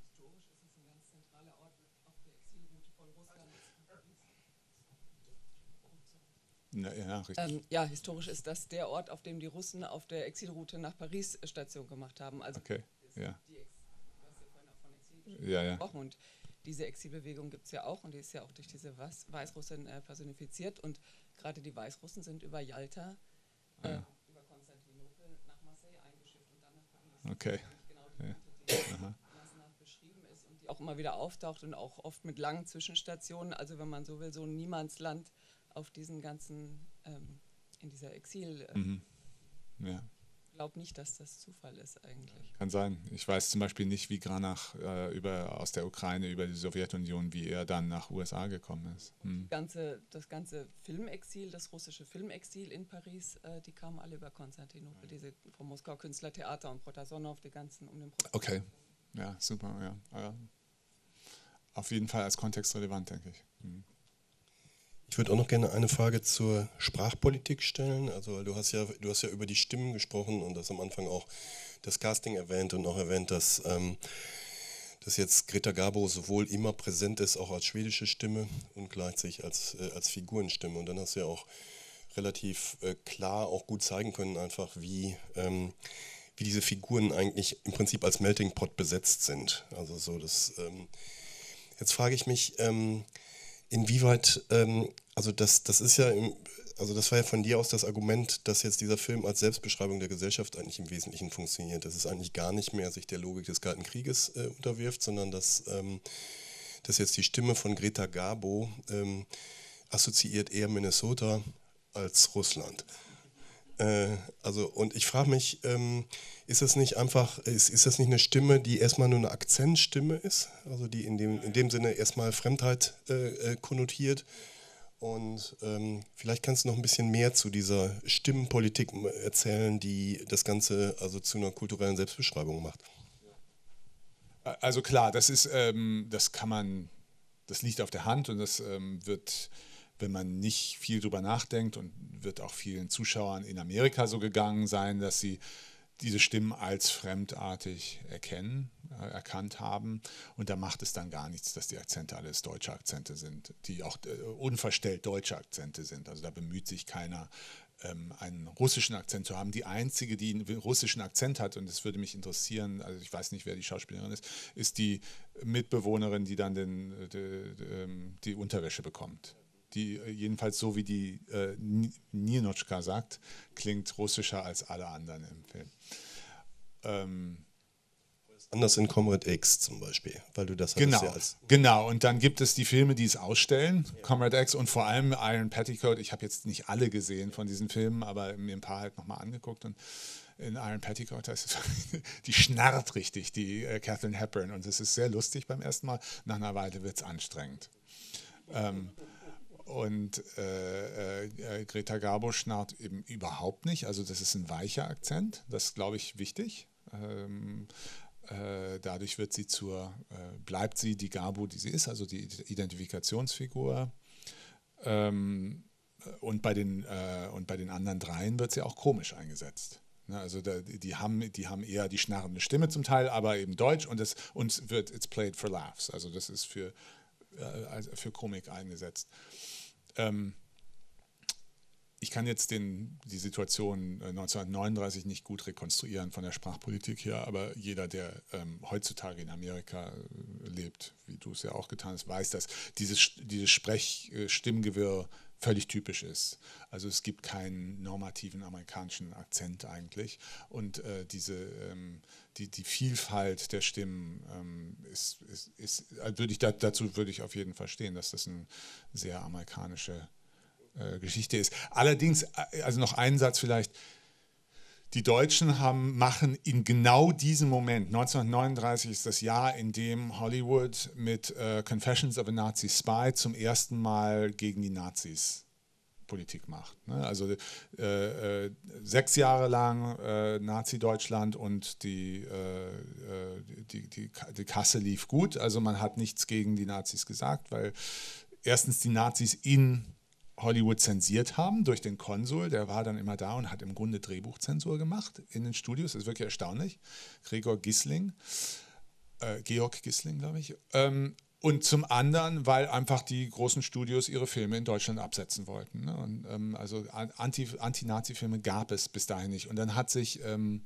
Ja, historisch ist das der Ort, auf dem die Russen auf der Exilroute nach Paris Station gemacht haben. Also okay, ja. Du hast ja vorhin auch von Exil gesprochen, und diese Exilbewegung gibt es ja auch, und die ist ja auch durch diese Weißrussen personifiziert, und gerade die Weißrussen sind über Jalta, über Konstantinopel nach Marseille eingeschifft und dann nach Paris. Okay. Genau die Route, die massenhaft beschrieben ist und die auch immer wieder auftaucht und auch oft mit langen Zwischenstationen, also wenn man so will, so ein Niemandsland auf diesen ganzen, in dieser Exil. Ja. glaube nicht, dass das Zufall ist eigentlich. Kann sein. Ich weiß zum Beispiel nicht, wie Granach aus der Ukraine über die Sowjetunion, wie er dann nach USA gekommen ist. Das ganze Filmexil, das russische Filmexil in Paris, die kamen alle über Konstantinopel, diese vom Moskauer Künstlertheater und Protasonow, die ganzen um den Prozess. Okay, ja, super, ja. Auf jeden Fall als Kontext relevant, denke ich. Ich würde auch noch gerne eine Frage zur Sprachpolitik stellen. Also du hast ja über die Stimmen gesprochen und das am Anfang auch das Casting erwähnt und auch erwähnt, dass jetzt Greta Garbo sowohl immer präsent ist, auch als schwedische Stimme und gleichzeitig als Figurenstimme. Und dann hast du ja auch relativ klar auch gut zeigen können, einfach wie diese Figuren eigentlich im Prinzip als Melting Pot besetzt sind. Also so das. Jetzt frage ich mich, inwieweit, also das ist ja, also das war ja von dir aus das Argument, dass jetzt dieser Film als Selbstbeschreibung der Gesellschaft eigentlich im Wesentlichen funktioniert. Dass es eigentlich gar nicht mehr sich der Logik des Kalten Krieges unterwirft, sondern dass jetzt die Stimme von Greta Garbo assoziiert eher Minnesota als Russland. Und ich frage mich, ist das nicht eine Stimme, die erstmal nur eine Akzentstimme ist, also die in dem Sinne erstmal Fremdheit konnotiert? Und vielleicht kannst du noch ein bisschen mehr zu dieser Stimmenpolitik erzählen, die das Ganze also zu einer kulturellen Selbstbeschreibung macht. Also klar, das liegt auf der Hand und das wird, wenn man nicht viel drüber nachdenkt, und wird auch vielen Zuschauern in Amerika so gegangen sein, dass sie diese Stimmen als fremdartig erkannt haben. Und da macht es dann gar nichts, dass die Akzente alles deutsche Akzente sind, die auch unverstellt deutsche Akzente sind. Also da bemüht sich keiner, einen russischen Akzent zu haben. Die einzige, die einen russischen Akzent hat, und das würde mich interessieren, also ich weiß nicht, wer die Schauspielerin ist die Mitbewohnerin, die dann die Unterwäsche bekommt. Die jedenfalls so wie die Ninotchka sagt, klingt russischer als alle anderen im Film. Anders in Comrade X zum Beispiel, weil du das genau, und dann gibt es die Filme, die es ausstellen, Comrade X und vor allem Iron Petticoat. Ich habe jetzt nicht alle gesehen von diesen Filmen, aber mir ein paar halt nochmal angeguckt, und in Iron Petticoat, die schnarrt richtig, die Katharine Hepburn, und es ist sehr lustig beim ersten Mal, nach einer Weile wird es anstrengend. Und Greta Garbo schnarrt eben überhaupt nicht, also das ist ein weicher Akzent, das ist, glaube ich, wichtig. Dadurch bleibt sie die Garbo, die sie ist, also die Identifikationsfigur. Und bei den anderen dreien wird sie auch komisch eingesetzt. Also die haben eher die schnarrende Stimme zum Teil, aber eben Deutsch, und it's played for laughs, also das ist für Komik eingesetzt. Ich kann jetzt die Situation 1939 nicht gut rekonstruieren von der Sprachpolitik her, aber jeder, der heutzutage in Amerika lebt, wie du es ja auch getan hast, weiß, dass dieses Stimmgewirr völlig typisch ist. Also es gibt keinen normativen amerikanischen Akzent eigentlich, und die Vielfalt der Stimmen dazu würde ich auf jeden Fall stehen, dass das eine sehr amerikanische Geschichte ist. Allerdings, also noch einen Satz vielleicht, die Deutschen machen in genau diesem Moment, 1939 ist das Jahr, in dem Hollywood mit Confessions of a Nazi Spy zum ersten Mal gegen die Nazis Politik macht. Also 6 Jahre lang Nazi-Deutschland, und die Kasse lief gut, also man hat nichts gegen die Nazis gesagt, weil erstens die Nazis in Hollywood zensiert haben durch den Konsul, der war dann immer da und hat im Grunde Drehbuchzensur gemacht in den Studios, das ist wirklich erstaunlich. Georg Gissling, glaube ich. Und zum anderen, weil einfach die großen Studios ihre Filme in Deutschland absetzen wollten. Und, also Anti-Nazi-Filme gab es bis dahin nicht. Und dann hat sich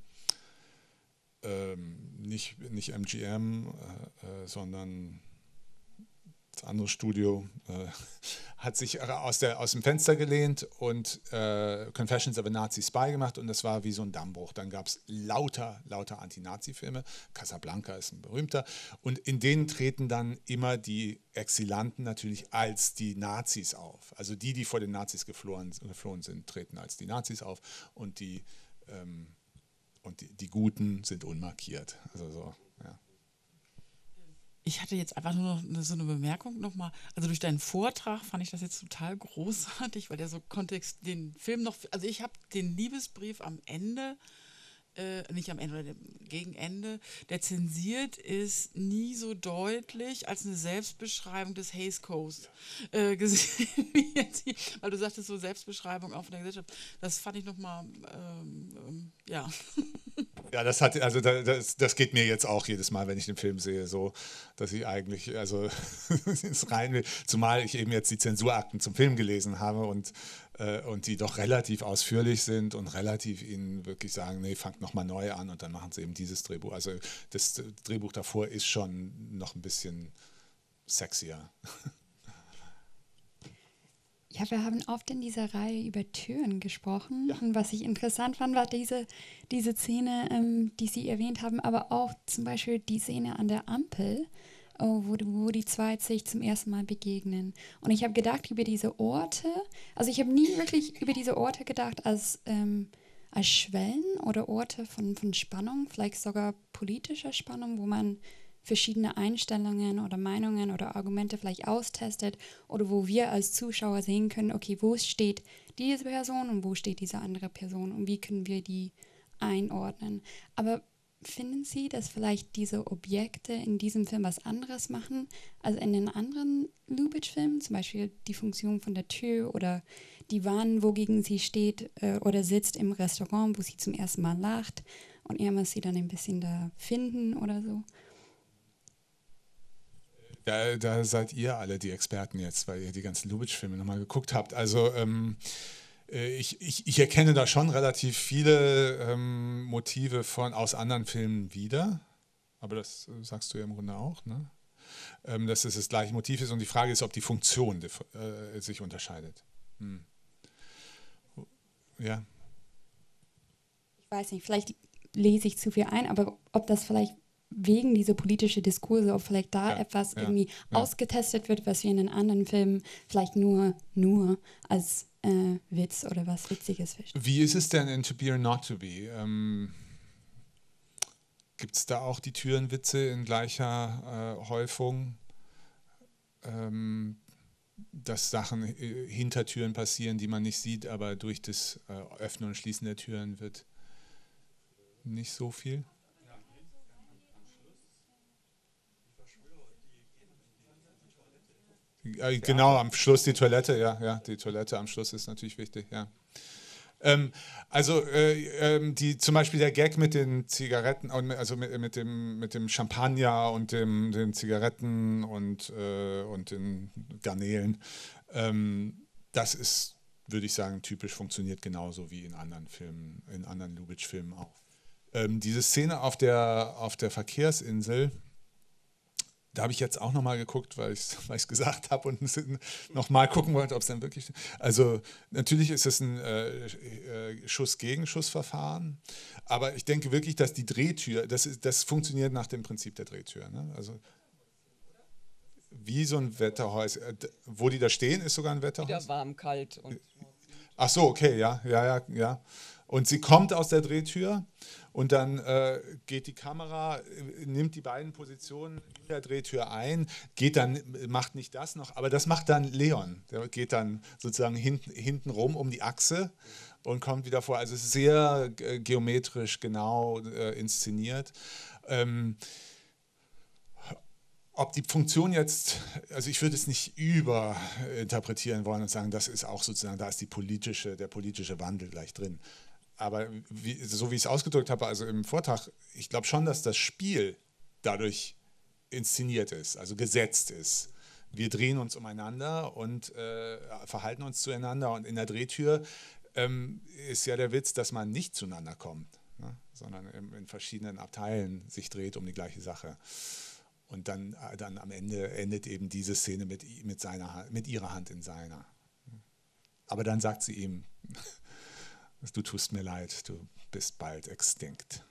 nicht MGM, sondern das andere Studio hat sich aus dem Fenster gelehnt und Confessions of a Nazi Spy gemacht, und das war wie so ein Dammbruch. Dann gab es lauter Anti-Nazi-Filme, Casablanca ist ein berühmter, und in denen treten dann immer die Exilanten natürlich als die Nazis auf. Also die vor den Nazis geflohen sind, treten als die Nazis auf, und die und die Guten sind unmarkiert. Also so, ja. Ich hatte jetzt einfach nur noch so eine Bemerkung nochmal. Also durch deinen Vortrag fand ich das jetzt total großartig, weil der so den Film noch, also ich habe den Liebesbrief am Ende, nicht am Ende, oder gegen Ende, der zensiert ist, nie so deutlich als eine Selbstbeschreibung des Hays Coast gesehen, wie jetzt hier, weil du sagtest so Selbstbeschreibung auch von der Gesellschaft. Das fand ich nochmal, ja. Ja, das geht mir jetzt auch jedes Mal, wenn ich den Film sehe, so, dass ich eigentlich, also ins rein will, zumal ich eben jetzt die Zensurakten zum Film gelesen habe und die doch relativ ausführlich sind und relativ ihnen wirklich sagen, nee, fangt nochmal neu an und dann machen sie eben dieses Drehbuch. Also das Drehbuch davor ist schon noch ein bisschen sexier. Ja, wir haben oft in dieser Reihe über Türen gesprochen. Ja. Und was ich interessant fand, war diese Szene, die Sie erwähnt haben, aber auch zum Beispiel die Szene an der Ampel, wo die zwei sich zum ersten Mal begegnen. Und ich habe gedacht über diese Orte, also ich habe nie wirklich über diese Orte gedacht als Schwellen oder Orte von Spannung, vielleicht sogar politischer Spannung, wo man verschiedene Einstellungen oder Meinungen oder Argumente vielleicht austestet oder wo wir als Zuschauer sehen können, okay, wo steht diese Person und wo steht diese andere Person und wie können wir die einordnen. Aber finden Sie, dass vielleicht diese Objekte in diesem Film was anderes machen als in den anderen Lubitsch-Filmen, zum Beispiel die Funktion von der Tür oder die Wand, wogegen sie steht oder sitzt im Restaurant, wo sie zum ersten Mal lacht und er muss sie dann ein bisschen da finden oder so? Da seid ihr alle die Experten jetzt, weil ihr die ganzen Lubitsch-Filme nochmal geguckt habt. Also ich erkenne da schon relativ viele Motive aus anderen Filmen wieder, aber das sagst du ja im Grunde auch, ne? Dass es das gleiche Motiv ist und die Frage ist, ob die Funktion sich unterscheidet. Ja. Ich weiß nicht, vielleicht lese ich zu viel ein, aber ob das vielleicht wegen dieser politischen Diskurse, ob vielleicht da etwas irgendwie ausgetestet wird, was wir in den anderen Filmen vielleicht nur als Witz oder was Witziges verstehen. Wie ist es denn in To Be or Not to Be? Gibt es da auch die Türenwitze in gleicher Häufung? Dass Sachen hinter Türen passieren, die man nicht sieht, aber durch das Öffnen und Schließen der Türen wird nicht so viel? Genau, am Schluss die Toilette, ja, die Toilette am Schluss ist natürlich wichtig, ja. Zum Beispiel der Gag mit den Zigaretten, also mit dem Champagner und den Zigaretten und den Garnelen, das ist, würde ich sagen, typisch, funktioniert genauso wie in anderen Filmen, in anderen Lubitsch-Filmen auch. Diese Szene auf der Verkehrsinsel, da habe ich jetzt auch nochmal geguckt, weil ich es gesagt habe und nochmal gucken wollte, ob es dann wirklich... Also natürlich ist es ein Schuss-Gegenschuss-Verfahren, aber ich denke wirklich, dass die Drehtür, das funktioniert nach dem Prinzip der Drehtür. Ne? Also wie so ein Wetterhaus. Wo die da stehen, ist sogar ein Wetterhaus. Wieder warm, kalt. Ach so, okay, ja. Und sie kommt aus der Drehtür und dann geht die Kamera, nimmt die beiden Positionen in der Drehtür ein, macht nicht das noch, aber das macht dann Leon. Der geht dann sozusagen hinten rum um die Achse und kommt wieder vor. Also es ist sehr geometrisch genau inszeniert. Ob die Funktion jetzt, also ich würde es nicht überinterpretieren wollen und sagen, das ist auch sozusagen, da ist der politische Wandel gleich drin. Aber so wie ich es ausgedrückt habe, also im Vortrag, ich glaube schon, dass das Spiel dadurch inszeniert ist, also gesetzt ist. Wir drehen uns umeinander und verhalten uns zueinander und in der Drehtür ist ja der Witz, dass man nicht zueinander kommt, ne? Sondern in verschiedenen Abteilen sich dreht um die gleiche Sache. Und dann am Ende endet eben diese Szene mit ihrer Hand in seiner. Aber dann sagt sie ihm, du tust mir leid, du bist bald extinct.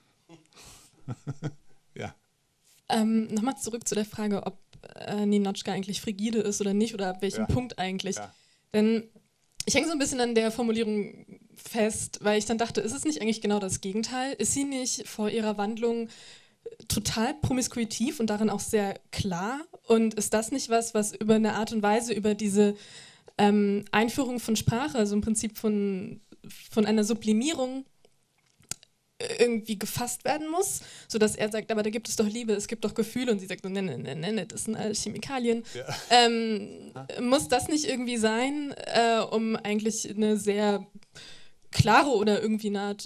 Ja. Nochmal zurück zu der Frage, ob Ninotchka eigentlich frigide ist oder nicht oder ab welchem Punkt eigentlich. Ja. Denn ich hänge so ein bisschen an der Formulierung fest, weil ich dann dachte, ist es nicht eigentlich genau das Gegenteil? Ist sie nicht vor ihrer Wandlung total promiskuitiv und darin auch sehr klar? Und ist das nicht was über eine Art und Weise, über diese Einführung von Sprache, also im Prinzip von einer Sublimierung irgendwie gefasst werden muss, sodass er sagt, aber da gibt es doch Liebe, es gibt doch Gefühle, und sie sagt, ne, das sind alles Chemikalien. Ja. Muss das nicht irgendwie sein, um eigentlich eine sehr klare oder irgendwie eine Art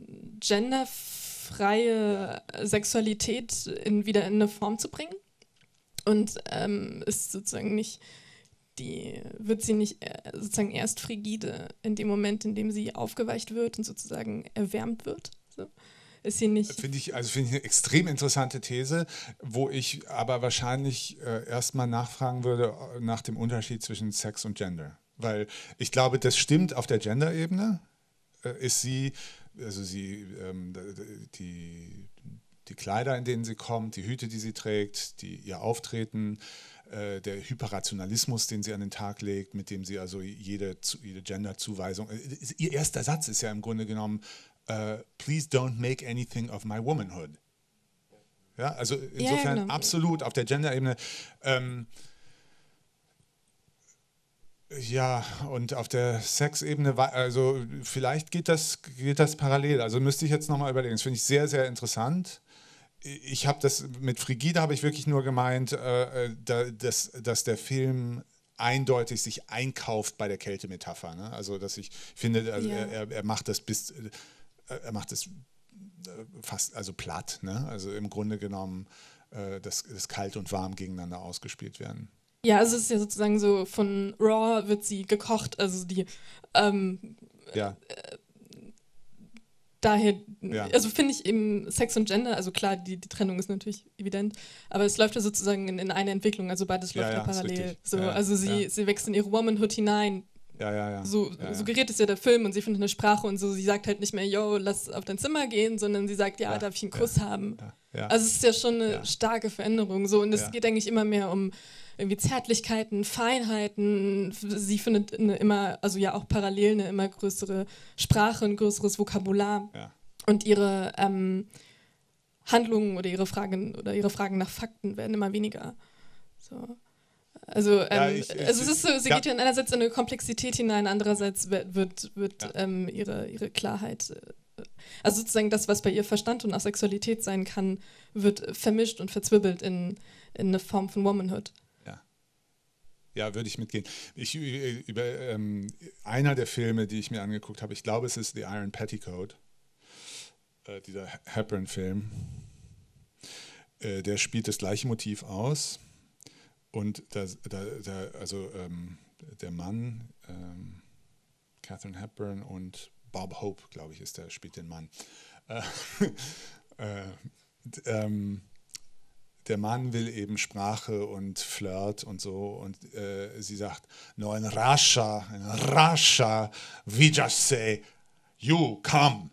genderfreie Sexualität wieder in eine Form zu bringen? Und ist sozusagen nicht wird sie nicht sozusagen erst frigide in dem Moment, in dem sie aufgeweicht wird und sozusagen erwärmt wird? So. Ist sie nicht. Finde ich eine extrem interessante These, wo ich aber wahrscheinlich erstmal nachfragen würde nach dem Unterschied zwischen Sex und Gender. Weil ich glaube, das stimmt auf der Gender-Ebene. Ist sie, also die Kleider, in denen sie kommt, die Hüte, die sie trägt, ihr Auftreten, der Hyperrationalismus, den sie an den Tag legt, mit dem sie also jede Gender-Zuweisung, ihr erster Satz ist ja im Grunde genommen, please don't make anything of my womanhood. Ja, also insofern genau. Absolut auf der Gender-Ebene. Ja, und auf der Sex-Ebene, also vielleicht geht das parallel. Also müsste ich jetzt nochmal überlegen. Das finde ich sehr, sehr interessant. Ich habe das mit Frigide habe ich wirklich nur gemeint, dass der Film eindeutig sich einkauft bei der Kältemetapher. Ne? Also dass ich finde, also er macht das fast also platt. Ne? Also im Grunde genommen, dass kalt und warm gegeneinander ausgespielt werden. Ja, also es ist ja sozusagen so, von Raw wird sie gekocht, also daher, also finde ich eben Sex und Gender, also klar, die Trennung ist natürlich evident, aber es läuft ja sozusagen in eine Entwicklung, also beides läuft ja parallel. So, also sie wächst in ihre Womanhood hinein. So suggeriert es ja der Film, und sie findet eine Sprache und so, sie sagt halt nicht mehr, yo, lass auf dein Zimmer gehen, sondern sie sagt, darf ich einen Kuss haben? Also es ist ja schon eine starke Veränderung, so, und es geht eigentlich immer mehr um irgendwie Zärtlichkeiten, Feinheiten. Sie findet auch parallel eine immer größere Sprache, ein größeres Vokabular. Ja. Und ihre Handlungen oder ihre Fragen nach Fakten werden immer weniger. So. Also, es ist so, sie geht ja einerseits in eine Komplexität hinein, andererseits wird ihre Klarheit, also sozusagen das, was bei ihr Verstand und auch Sexualität sein kann, wird vermischt und verzwirbelt in eine Form von Womanhood. Ja, würde ich mitgehen. Einer der Filme, die ich mir angeguckt habe, ich glaube, es ist The Iron Petticoat, dieser Hepburn-Film, der spielt das gleiche Motiv aus, und der Mann, Katharine Hepburn, und Bob Hope, glaube ich, spielt den Mann. Der Mann will eben Sprache und Flirt und so, und sie sagt, no, in Russia, we just say, you come.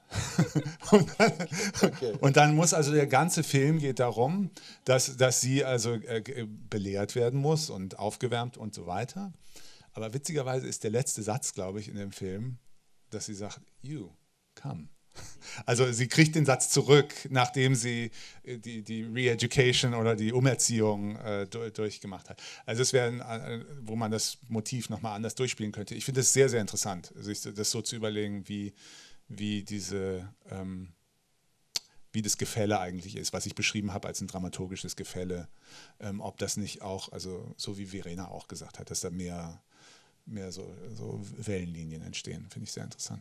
Und dann muss also der ganze Film geht darum, dass sie also belehrt werden muss und aufgewärmt und so weiter. Aber witzigerweise ist der letzte Satz, glaube ich, in dem Film, dass sie sagt, you come. Also sie kriegt den Satz zurück, nachdem sie die Re-Education oder die Umerziehung durchgemacht hat. Also es wäre, wo man das Motiv nochmal anders durchspielen könnte. Ich finde es sehr, sehr interessant, sich das so zu überlegen, wie das Gefälle eigentlich ist, was ich beschrieben habe als ein dramaturgisches Gefälle. Ob das nicht auch, also so wie Verena auch gesagt hat, dass da mehr so Wellenlinien entstehen, finde ich sehr interessant.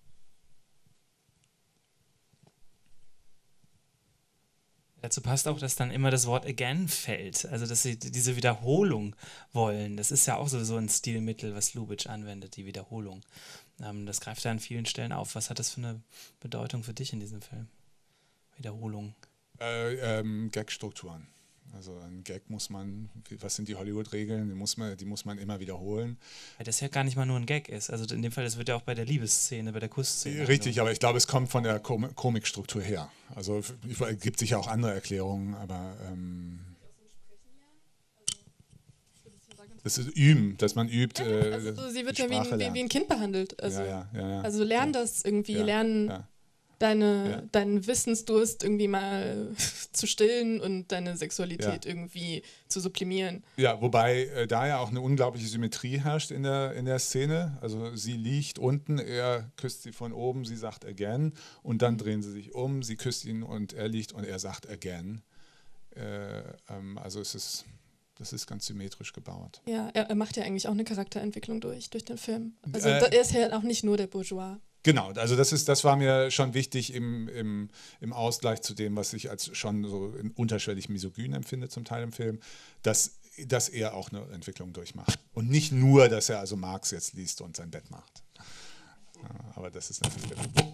Dazu passt auch, dass dann immer das Wort again fällt, also dass sie diese Wiederholung wollen. Das ist ja auch sowieso ein Stilmittel, was Lubitsch anwendet, die Wiederholung. Das greift er an vielen Stellen auf. Was hat das für eine Bedeutung für dich in diesem Film? Wiederholung. Gag-Strukturen. Also ein Gag was sind die Hollywood-Regeln? Die muss man immer wiederholen. Weil das ja gar nicht mal nur ein Gag ist. Also in dem Fall, das wird ja auch bei der Liebesszene, bei der Kussszene. Richtig, aber ich glaube, es kommt von der Komikstruktur her. Also es gibt sicher auch andere Erklärungen, aber Das ist Üben, dass man übt. Also sie wird ja wie ein Kind behandelt. Also, ja. Also lern das irgendwie, lernen deinen Wissensdurst irgendwie mal zu stillen und deine Sexualität irgendwie zu sublimieren. Ja, wobei da ja auch eine unglaubliche Symmetrie herrscht in der Szene. Also sie liegt unten, er küsst sie von oben, sie sagt again und dann drehen sie sich um, sie küsst ihn und er liegt und er sagt again. Also das ist ganz symmetrisch gebaut. Ja, er macht ja eigentlich auch eine Charakterentwicklung durch den Film. Also er ist ja auch nicht nur der Bourgeois. Genau, also das war mir schon wichtig im Ausgleich zu dem, was ich als schon so unterschwellig misogyn empfinde zum Teil im Film, dass er auch eine Entwicklung durchmacht. Und nicht nur, dass er also Marx jetzt liest und sein Bett macht. Ja, aber das ist natürlich der Punkt.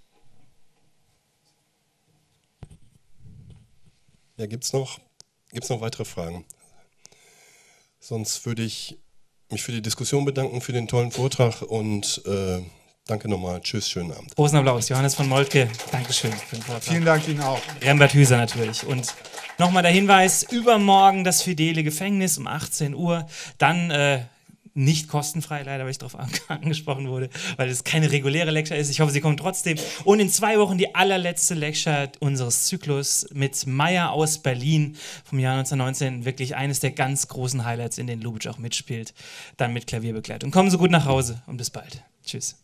Ja, gibt's noch weitere Fragen? Sonst würde ich mich für die Diskussion bedanken, für den tollen Vortrag und danke nochmal. Tschüss, schönen Abend. Großen Applaus. Johannes von Moltke, Dankeschön für den Vortrag. Vielen Dank Ihnen auch. Rembert Hüser natürlich. Und nochmal der Hinweis, übermorgen das Fidele Gefängnis um 18 Uhr. Dann nicht kostenfrei, leider, weil ich darauf angesprochen wurde, weil es keine reguläre Lecture ist. Ich hoffe, Sie kommen trotzdem. Und in 2 Wochen die allerletzte Lecture unseres Zyklus mit Meyer aus Berlin vom Jahr 1919. Wirklich eines der ganz großen Highlights, in denen Lubitsch auch mitspielt. Dann mit Klavierbegleitung. Kommen Sie gut nach Hause und bis bald. Tschüss.